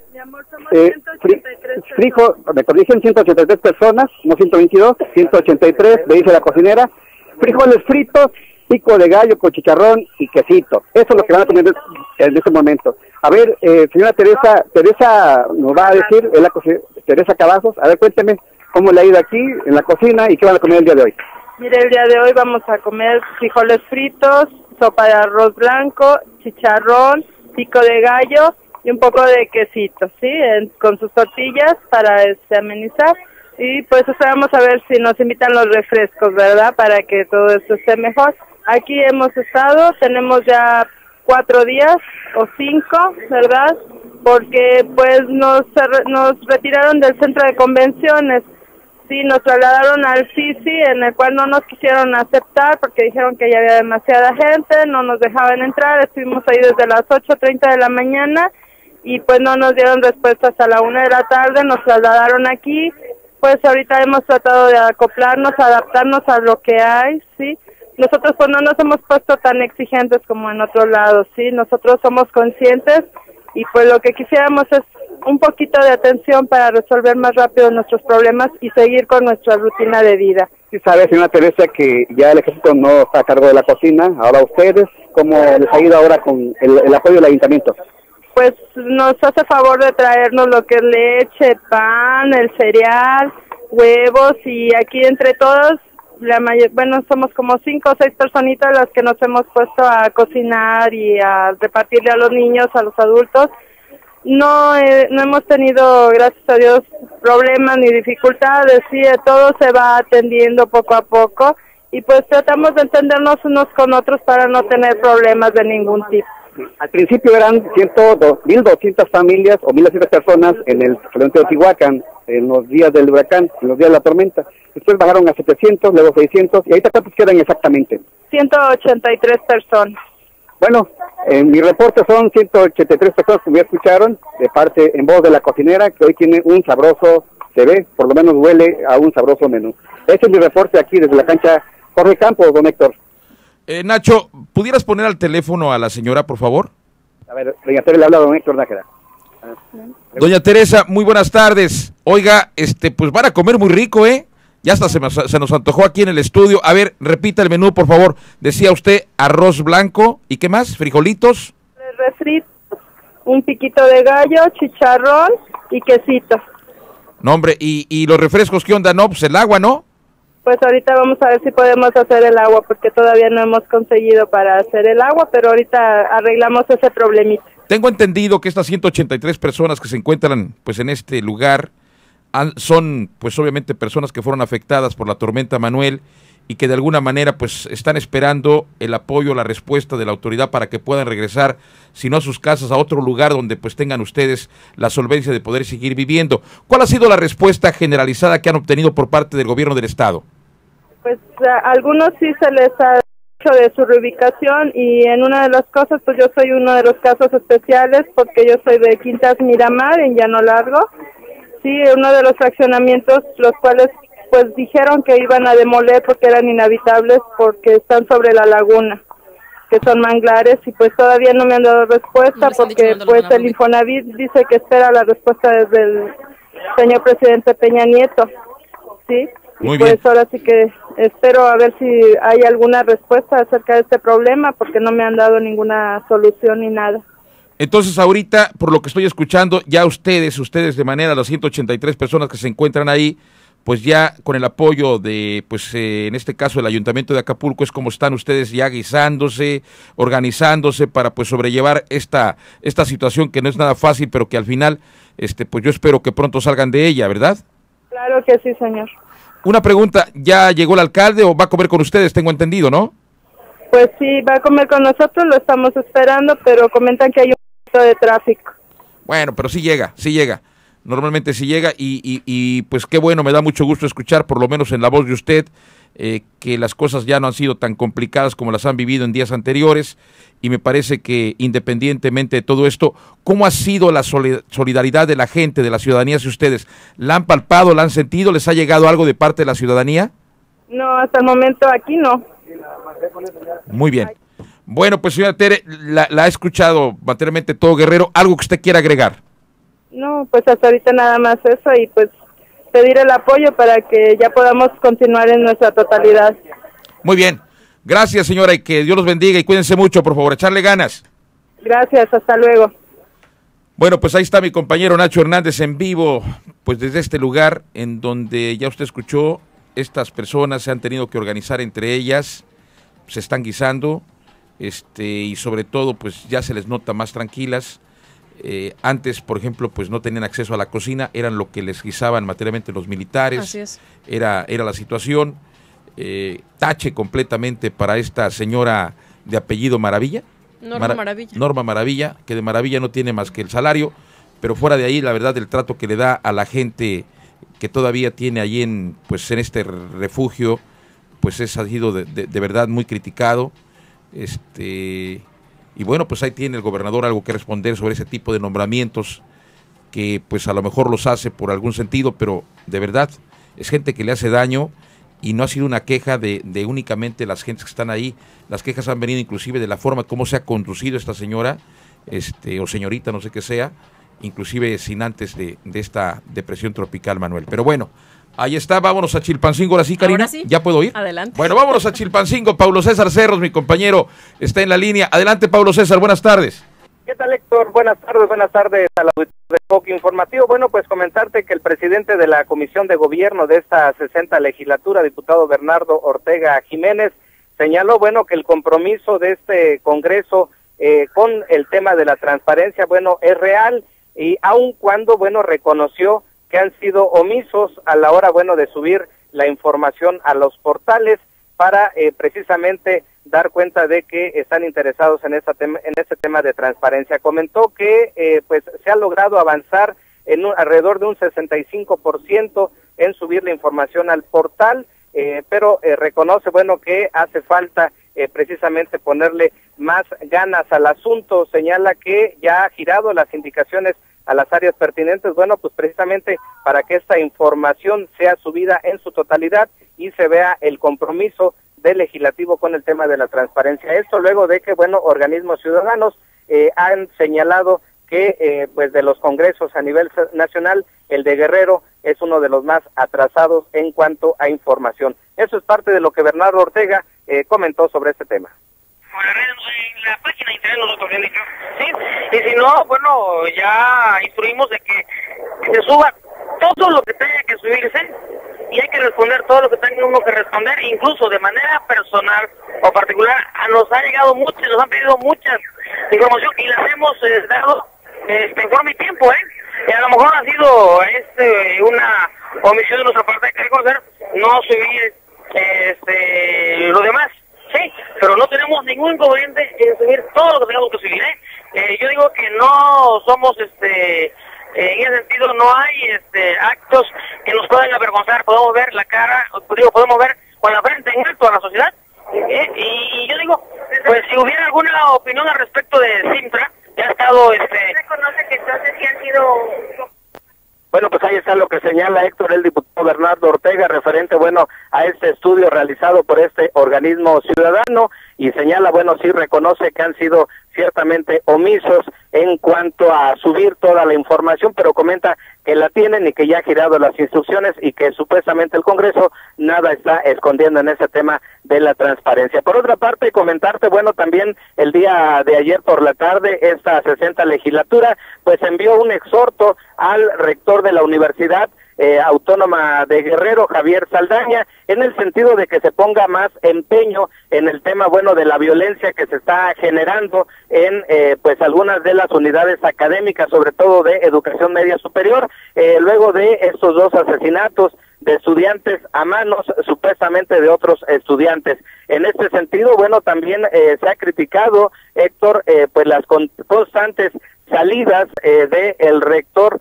frijol, me corrigen, 183 personas, no 122, 183, me dice la cocinera, frijoles fritos, pico de gallo con chicharrón y quesito. Eso es lo que van a comer en este momento. A ver, señora Teresa nos va a decir, es la Teresa Cavazos, a ver, cuénteme cómo le ha ido aquí en la cocina y qué van a comer el día de hoy. Mire, el día de hoy vamos a comer frijoles fritos, sopa de arroz blanco, chicharrón, pico de gallo y un poco de quesito, ¿sí? Con sus tortillas para amenizar. Y pues esperamos a ver si nos invitan los refrescos, ¿verdad? Para que todo esto esté mejor. Aquí hemos estado, tenemos ya 4 días o 5, ¿verdad? Porque pues nos retiraron del centro de convenciones. Sí, nos trasladaron al Sisi, en el cual no nos quisieron aceptar porque dijeron que ya había demasiada gente, no nos dejaban entrar. Estuvimos ahí desde las 8:30 de la mañana y pues no nos dieron respuesta hasta la 1 de la tarde, nos trasladaron aquí. Pues ahorita hemos tratado de acoplarnos, adaptarnos a lo que hay, ¿sí? Nosotros pues no nos hemos puesto tan exigentes como en otros lados, ¿sí? Nosotros somos conscientes y pues lo que quisiéramos es un poquito de atención para resolver más rápido nuestros problemas y seguir con nuestra rutina de vida. Sí sabe, señora Teresa, que ya el ejército no está a cargo de la cocina, ahora ustedes, ¿cómo les ha ido ahora con el apoyo del ayuntamiento? Pues nos hace favor de traernos lo que es leche, pan, el cereal, huevos, y aquí entre todos, somos como 5 o 6 personitas las que nos hemos puesto a cocinar y a repartirle a los niños, a los adultos. No hemos tenido, gracias a Dios, problemas ni dificultades, sí, todo se va atendiendo poco a poco y pues tratamos de entendernos unos con otros para no tener problemas de ningún tipo. Al principio eran 1.200 familias o 1.200 personas en el Soleón de Teotihuacán en los días del huracán, en los días de la tormenta. Después bajaron a 700, luego 600, y ahorita ¿cuántos quedan exactamente? 183 personas. Bueno, en mi reporte son 183 personas que ya escucharon, de parte en voz de la cocinera, que hoy tiene un sabroso, se ve, por lo menos huele a un sabroso menú. Ese es mi reporte aquí desde la cancha Jorge Campos, don Héctor. Nacho, ¿pudieras poner al teléfono a la señora, por favor? A ver, doña Teresa, le habla don Héctor Nájera. Doña Teresa, muy buenas tardes. Oiga, pues van a comer muy rico, ¿eh? Ya hasta se nos antojó aquí en el estudio. A ver, repita el menú, por favor. Decía usted arroz blanco, ¿y qué más? ¿Frijolitos? Refritos, un piquito de gallo, chicharrón y quesito. No, hombre, ¿y los refrescos qué onda? No, pues el agua, ¿no? Pues ahorita vamos a ver si podemos hacer el agua, porque todavía no hemos conseguido para hacer el agua, pero ahorita arreglamos ese problemita. Tengo entendido que estas 183 personas que se encuentran pues en este lugar son pues obviamente personas que fueron afectadas por la tormenta Manuel y que de alguna manera pues están esperando el apoyo, la respuesta de la autoridad para que puedan regresar, si no a sus casas, a otro lugar donde pues tengan ustedes la solvencia de poder seguir viviendo. ¿Cuál ha sido la respuesta generalizada que han obtenido por parte del gobierno del estado? Pues a algunos sí se les ha hecho de su reubicación, y en una de las cosas, pues yo soy uno de los casos especiales porque yo soy de Quintas Miramar, en Llano Largo. Sí, uno de los fraccionamientos, los cuales pues dijeron que iban a demoler porque eran inhabitables, porque están sobre la laguna, que son manglares, y pues todavía no me han dado respuesta, porque pues el Infonavit dice que espera la respuesta desde el señor presidente Peña Nieto, ¿sí? Muy y pues bien. ahora sí que espero a ver si hay alguna respuesta acerca de este problema, porque no me han dado ninguna solución ni nada. Entonces ahorita, por lo que estoy escuchando, ya ustedes de manera, las 183 personas que se encuentran ahí, pues ya con el apoyo de, pues en este caso el Ayuntamiento de Acapulco, es como están ustedes ya guisándose, organizándose para pues sobrellevar esta situación que no es nada fácil, pero que al final, pues yo espero que pronto salgan de ella, ¿verdad? Claro que sí, señor. Una pregunta, ¿ya llegó el alcalde o va a comer con ustedes? Tengo entendido, ¿no? Pues sí, va a comer con nosotros, lo estamos esperando, pero comentan que hay un poquito de tráfico. Bueno, pero sí llega. Normalmente sí llega y pues qué bueno, me da mucho gusto escuchar, por lo menos en la voz de usted, que las cosas ya no han sido tan complicadas como las han vivido en días anteriores, y me parece que independientemente de todo esto, ¿cómo ha sido la solidaridad de la gente, de la ciudadanía hacia ustedes? ¿La han palpado, la han sentido? ¿Les ha llegado algo de parte de la ciudadanía? No, hasta el momento aquí no. Muy bien. Bueno, pues señora Tere, la ha escuchado materialmente todo, Guerrero. ¿Algo que usted quiera agregar? No, pues hasta ahorita nada más eso, y pues pedir el apoyo para que ya podamos continuar en nuestra totalidad. Muy bien. Gracias, señora, y que Dios los bendiga y cuídense mucho, por favor, echarle ganas. Gracias, hasta luego. Bueno, pues ahí está mi compañero Nacho Hernández en vivo, pues desde este lugar en donde ya usted escuchó, estas personas se han tenido que organizar entre ellas, se están guisando, y sobre todo pues ya se les nota más tranquilas. Antes, por ejemplo, pues no tenían acceso a la cocina, eran lo que les guisaban materialmente los militares. Así es. Era la situación. Tache completamente para esta señora de apellido Maravilla. Norma Maravilla, que de maravilla no tiene más que el salario, pero fuera de ahí, la verdad, el trato que le da a la gente que todavía tiene allí en este refugio, pues ha sido de verdad muy criticado. Y bueno, pues ahí tiene el gobernador algo que responder sobre ese tipo de nombramientos que pues a lo mejor los hace por algún sentido, pero de verdad es gente que le hace daño, y no ha sido una queja de únicamente las gentes que están ahí. Las quejas han venido inclusive de la forma como se ha conducido esta señora, o señorita, no sé qué sea, inclusive sin antes de esta depresión tropical, Manuel. Pero bueno, ahí está, vámonos a Chilpancingo, ahora sí, Karina. Ahora sí. ¿Ya puedo ir? Adelante. Bueno, vámonos a Chilpancingo. Paulo César Cerros, mi compañero, está en la línea. Adelante, Paulo César, buenas tardes. ¿Qué tal, Héctor? Buenas tardes a la audiencia de Enfoque Informativo. Bueno, pues comentarte que el presidente de la Comisión de Gobierno de esta 60 legislatura, diputado Bernardo Ortega Jiménez, señaló, bueno, que el compromiso de este Congreso con el tema de la transparencia, bueno, es real, y aun cuando, bueno, reconoció que han sido omisos a la hora, bueno, de subir la información a los portales para precisamente dar cuenta de que están interesados en este tema de transparencia. Comentó que pues se ha logrado avanzar en alrededor de un 65% en subir la información al portal, pero reconoce, bueno, que hace falta precisamente ponerle más ganas al asunto. Señala que ya ha girado las indicaciones a las áreas pertinentes, bueno, pues precisamente para que esta información sea subida en su totalidad y se vea el compromiso del legislativo con el tema de la transparencia. Esto luego de que, bueno, organismos ciudadanos han señalado que pues de los congresos a nivel nacional, el de Guerrero es uno de los más atrasados en cuanto a información. Eso es parte de lo que Bernardo Ortega comentó sobre este tema. En la página de internet nosotros bien dicho, sí, y si no, bueno, ya instruimos de que se suba todo lo que tenga que subirse y hay que responder todo lo que tenga uno que responder, incluso de manera personal o particular. Nos ha llegado mucho, nos han pedido mucha información y las hemos dado en forma y tiempo, a lo mejor ha sido una omisión de nuestra parte, hay que reconocer, no subir lo demás. Sí, pero no tenemos ningún inconveniente en subir todo lo que tengamos que subir, yo digo que no somos, en ese sentido no hay, actos que nos puedan avergonzar, podemos ver la cara, podemos ver con la frente en alto a la sociedad, y yo digo, pues si hubiera alguna opinión al respecto de Cintra, ya ha estado, reconoce que entonces sí han sido... Bueno, pues ahí está lo que señala Héctor, el diputado Bernardo Ortega, referente, bueno, a este estudio realizado por este organismo ciudadano, y señala, bueno, sí reconoce que han sido ciertamente omisos en cuanto a subir toda la información, pero comenta que la tienen y que ya ha girado las instrucciones y que supuestamente el Congreso nada está escondiendo en ese tema de la transparencia. Por otra parte, comentarte, bueno, también el día de ayer por la tarde, esta 60ª legislatura, pues envió un exhorto al rector de la Universidad Autónoma de Guerrero, Javier Saldaña, en el sentido de que se ponga más empeño en el tema, bueno, de la violencia que se está generando en, pues, algunas de las unidades académicas, sobre todo de educación media superior, luego de estos dos asesinatos de estudiantes a manos supuestamente de otros estudiantes. En este sentido, bueno, también se ha criticado, Héctor, pues las constantes salidas de el rector,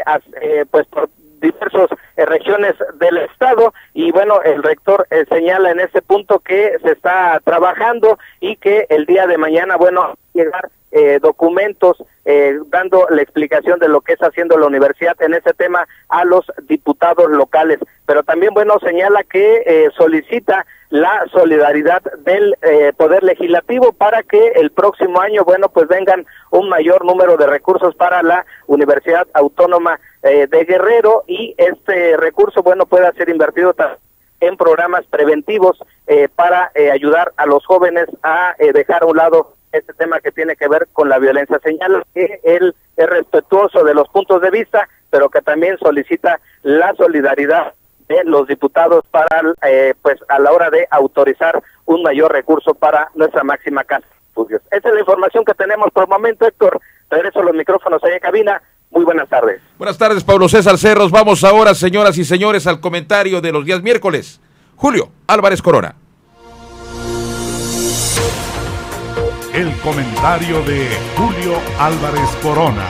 pues por diversas regiones del estado, y bueno, el rector señala en ese punto que se está trabajando y que el día de mañana, bueno, llegar documentos dando la explicación de lo que está haciendo la universidad en ese tema a los diputados locales, pero también, bueno, señala que solicita la solidaridad del Poder Legislativo para que el próximo año, bueno, pues vengan un mayor número de recursos para la Universidad Autónoma de Guerrero, y este recurso, bueno, pueda ser invertido en programas preventivos para ayudar a los jóvenes a dejar a un lado este tema que tiene que ver con la violencia. Señala que él es respetuoso de los puntos de vista, pero que también solicita la solidaridad de los diputados para, pues, a la hora de autorizar un mayor recurso para nuestra máxima casa de estudios. Esa es la información que tenemos por el momento, Héctor. Regreso a los micrófonos ahí en cabina. Muy buenas tardes. Buenas tardes, Pablo César Cerros. Vamos ahora, señoras y señores, al comentario de los días miércoles. Julio Álvarez Corona. El comentario de Julio Álvarez Corona.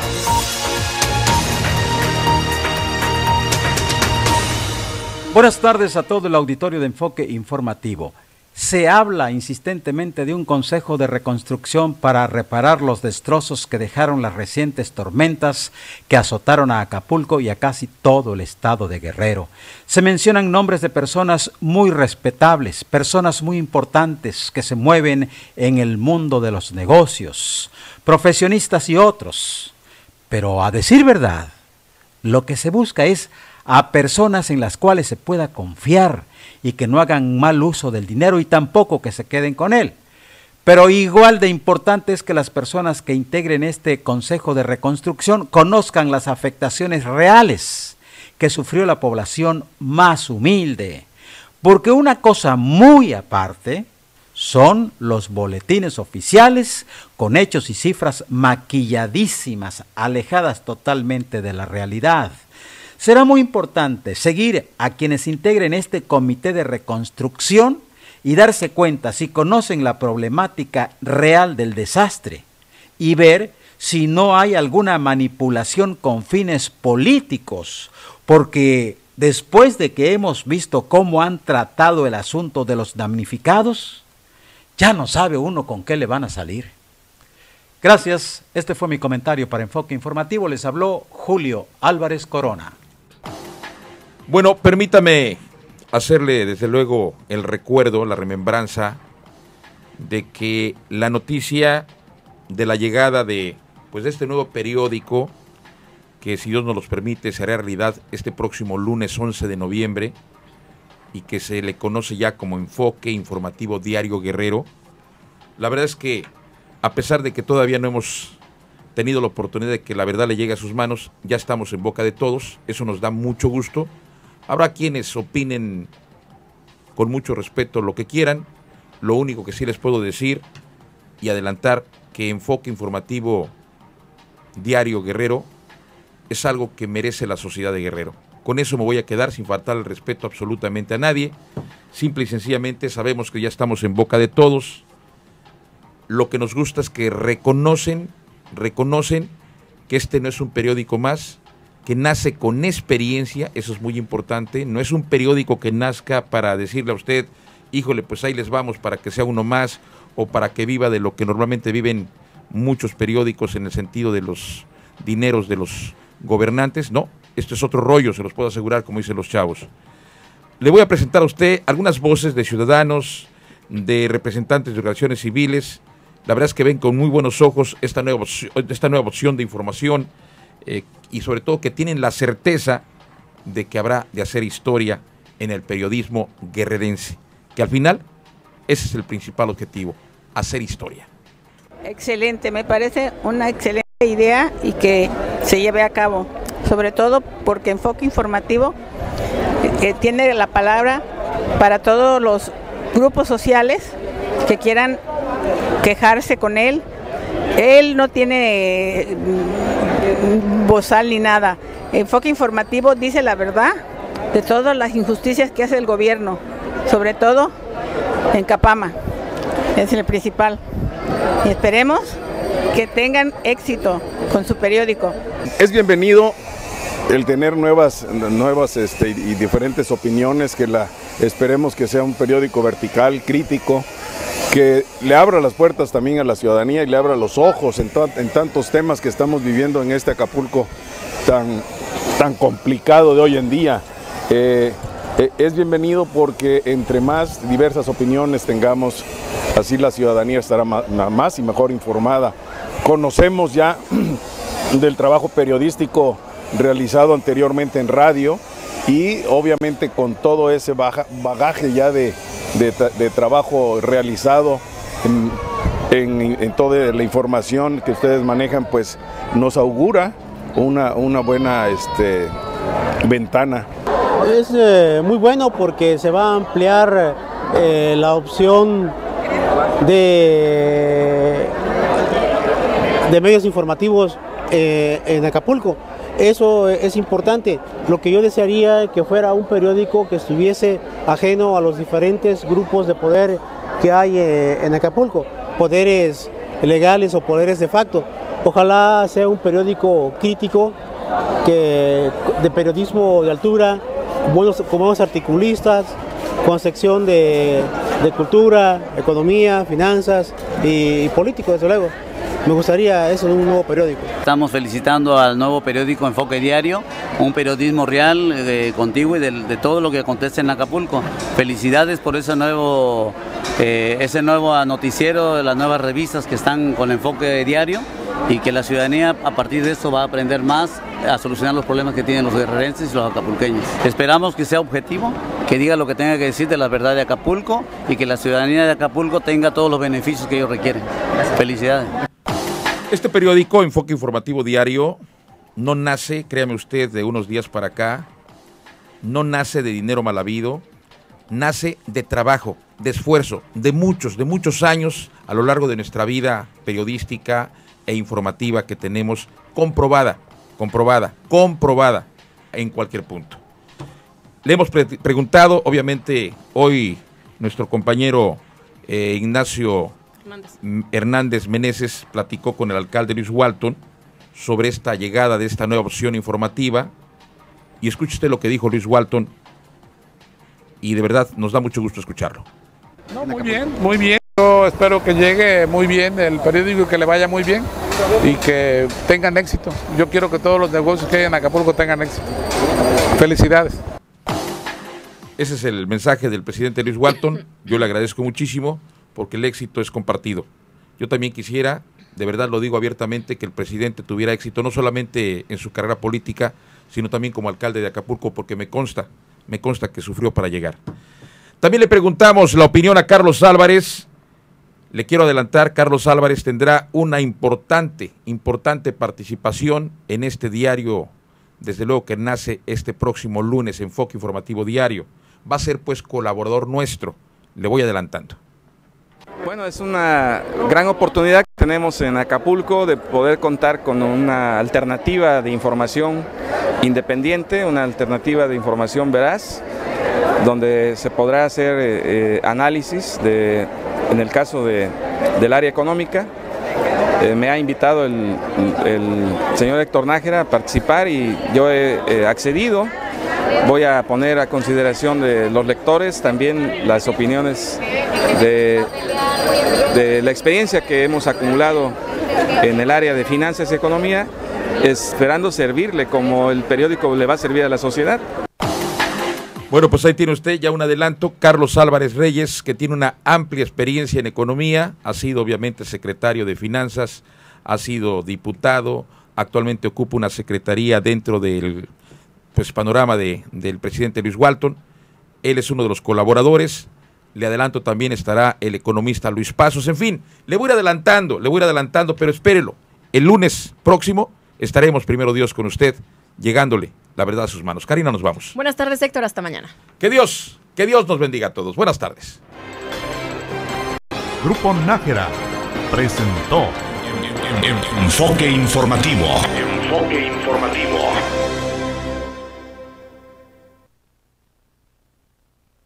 Buenas tardes a todo el auditorio de Enfoque Informativo. Se habla insistentemente de un consejo de reconstrucción para reparar los destrozos que dejaron las recientes tormentas que azotaron a Acapulco y a casi todo el estado de Guerrero. Se mencionan nombres de personas muy respetables, personas muy importantes que se mueven en el mundo de los negocios, profesionistas y otros. Pero a decir verdad, lo que se busca es a personas en las cuales se pueda confiar y que no hagan mal uso del dinero y tampoco que se queden con él. Pero igual de importante es que las personas que integren este Consejo de Reconstrucción conozcan las afectaciones reales que sufrió la población más humilde. Porque una cosa muy aparte son los boletines oficiales con hechos y cifras maquilladísimas, alejadas totalmente de la realidad. Será muy importante seguir a quienes integren este comité de reconstrucción y darse cuenta si conocen la problemática real del desastre y ver si no hay alguna manipulación con fines políticos, porque después de que hemos visto cómo han tratado el asunto de los damnificados, ya no sabe uno con qué le van a salir. Gracias, este fue mi comentario para Enfoque Informativo. Les habló Julio Álvarez Corona. Bueno, permítame hacerle desde luego el recuerdo, la remembranza de que la noticia de la llegada de este nuevo periódico que, si Dios nos los permite, se hará realidad este próximo lunes 11 de noviembre y que se le conoce ya como Enfoque Informativo Diario Guerrero. La verdad es que, a pesar de que todavía no hemos tenido la oportunidad de que la verdad le llegue a sus manos, ya estamos en boca de todos, eso nos da mucho gusto. Habrá quienes opinen con mucho respeto lo que quieran. Lo único que sí les puedo decir y adelantar, que Enfoque Informativo Diario Guerrero es algo que merece la sociedad de Guerrero. Con eso me voy a quedar, sin faltar el respeto absolutamente a nadie. Simple y sencillamente sabemos que ya estamos en boca de todos. Lo que nos gusta es que reconocen que este no es un periódico más, que nace con experiencia, eso es muy importante. No es un periódico que nazca para decirle a usted, híjole, pues ahí les vamos para que sea uno más, o para que viva de lo que normalmente viven muchos periódicos en el sentido de los dineros de los gobernantes. No, esto es otro rollo, se los puedo asegurar, como dicen los chavos. Le voy a presentar a usted algunas voces de ciudadanos, de representantes de organizaciones civiles. La verdad es que ven con muy buenos ojos esta nueva opción de información, y sobre todo que tienen la certeza de que habrá de hacer historia en el periodismo guerrerense, que al final ese es el principal objetivo, hacer historia. Excelente, me parece una excelente idea y que se lleve a cabo, sobre todo porque Enfoque Informativo tiene la palabra para todos los grupos sociales que quieran quejarse con él. Él no tiene bozal ni nada. Enfoque Informativo dice la verdad de todas las injusticias que hace el gobierno, sobre todo en Capama, es el principal. Y esperemos que tengan éxito con su periódico. Es bienvenido el tener nuevas y diferentes opiniones, que esperemos que sea un periódico vertical, crítico, que le abra las puertas también a la ciudadanía y le abra los ojos en tantos temas que estamos viviendo en este Acapulco tan complicado de hoy en día. Es bienvenido porque entre más diversas opiniones tengamos, así la ciudadanía estará más y mejor informada. Conocemos ya del trabajo periodístico realizado anteriormente en radio y obviamente con todo ese bagaje ya de trabajo realizado en toda la información que ustedes manejan, pues nos augura una buena ventana. Es muy bueno porque se va a ampliar la opción de medios informativos en Acapulco. Eso es importante. Lo que yo desearía es que fuera un periódico que estuviese ajeno a los diferentes grupos de poder que hay en Acapulco, poderes legales o poderes de facto. Ojalá sea un periódico crítico, de periodismo de altura, con buenos articulistas, con sección de cultura, economía, finanzas y político, desde luego. Me gustaría eso en un nuevo periódico. Estamos felicitando al nuevo periódico Enfoque Diario, un periodismo real, contiguo y de todo lo que acontece en Acapulco. Felicidades por ese nuevo noticiero, las nuevas revistas que están con Enfoque Diario, y que la ciudadanía a partir de esto va a aprender más a solucionar los problemas que tienen los guerrerenses y los acapulqueños. Esperamos que sea objetivo, que diga lo que tenga que decir de la verdad de Acapulco y que la ciudadanía de Acapulco tenga todos los beneficios que ellos requieren. Felicidades. Este periódico, Enfoque Informativo Diario, no nace, créame usted, de unos días para acá, no nace de dinero mal habido, nace de trabajo, de esfuerzo, de muchos años a lo largo de nuestra vida periodística e informativa que tenemos comprobada en cualquier punto. Le hemos preguntado, obviamente, hoy nuestro compañero Ignacio Hernández Meneses platicó con el alcalde Luis Walton sobre esta llegada de esta nueva opción informativa, y escuche usted lo que dijo Luis Walton, y de verdad nos da mucho gusto escucharlo. No, muy bien. Yo espero que llegue muy bien el periódico y que le vaya muy bien y que tengan éxito. Yo quiero que todos los negocios que hay en Acapulco tengan éxito. Felicidades. Ese es el mensaje del presidente Luis Walton. Yo le agradezco muchísimo porque el éxito es compartido. Yo también quisiera de verdad lo digo abiertamente, que el presidente tuviera éxito no solamente en su carrera política, sino también como alcalde de Acapulco, porque me consta que sufrió para llegar. También le preguntamos la opinión a Carlos Álvarez. Le quiero adelantar, Carlos Álvarez tendrá una importante participación en este diario, desde luego que nace este próximo lunes, Enfoque Informativo Diario. Va a ser pues colaborador nuestro, le voy adelantando. Bueno, es una gran oportunidad que tenemos en Acapulco de poder contar con una alternativa de información independiente, una alternativa de información veraz, donde se podrá hacer análisis en el caso del área económica. Me ha invitado el señor Héctor Nájera a participar y yo he accedido. Voy a poner a consideración de los lectores también las opiniones de la experiencia que hemos acumulado en el área de finanzas y economía, esperando servirle como el periódico le va a servir a la sociedad. Bueno, pues ahí tiene usted ya un adelanto. Carlos Álvarez Reyes, que tiene una amplia experiencia en economía, ha sido obviamente secretario de Finanzas, ha sido diputado, actualmente ocupa una secretaría dentro del panorama del presidente Luis Walton. Él es uno de los colaboradores. Le adelanto, también estará el economista Luis Pasos. En fin, le voy a ir adelantando, pero espérelo. El lunes próximo estaremos, primero Dios, con usted, llegándole la verdad a sus manos. Karina, nos vamos. Buenas tardes, Héctor, hasta mañana. Que Dios nos bendiga a todos. Buenas tardes. Grupo Nájera presentó Enfoque Informativo. Enfoque Informativo.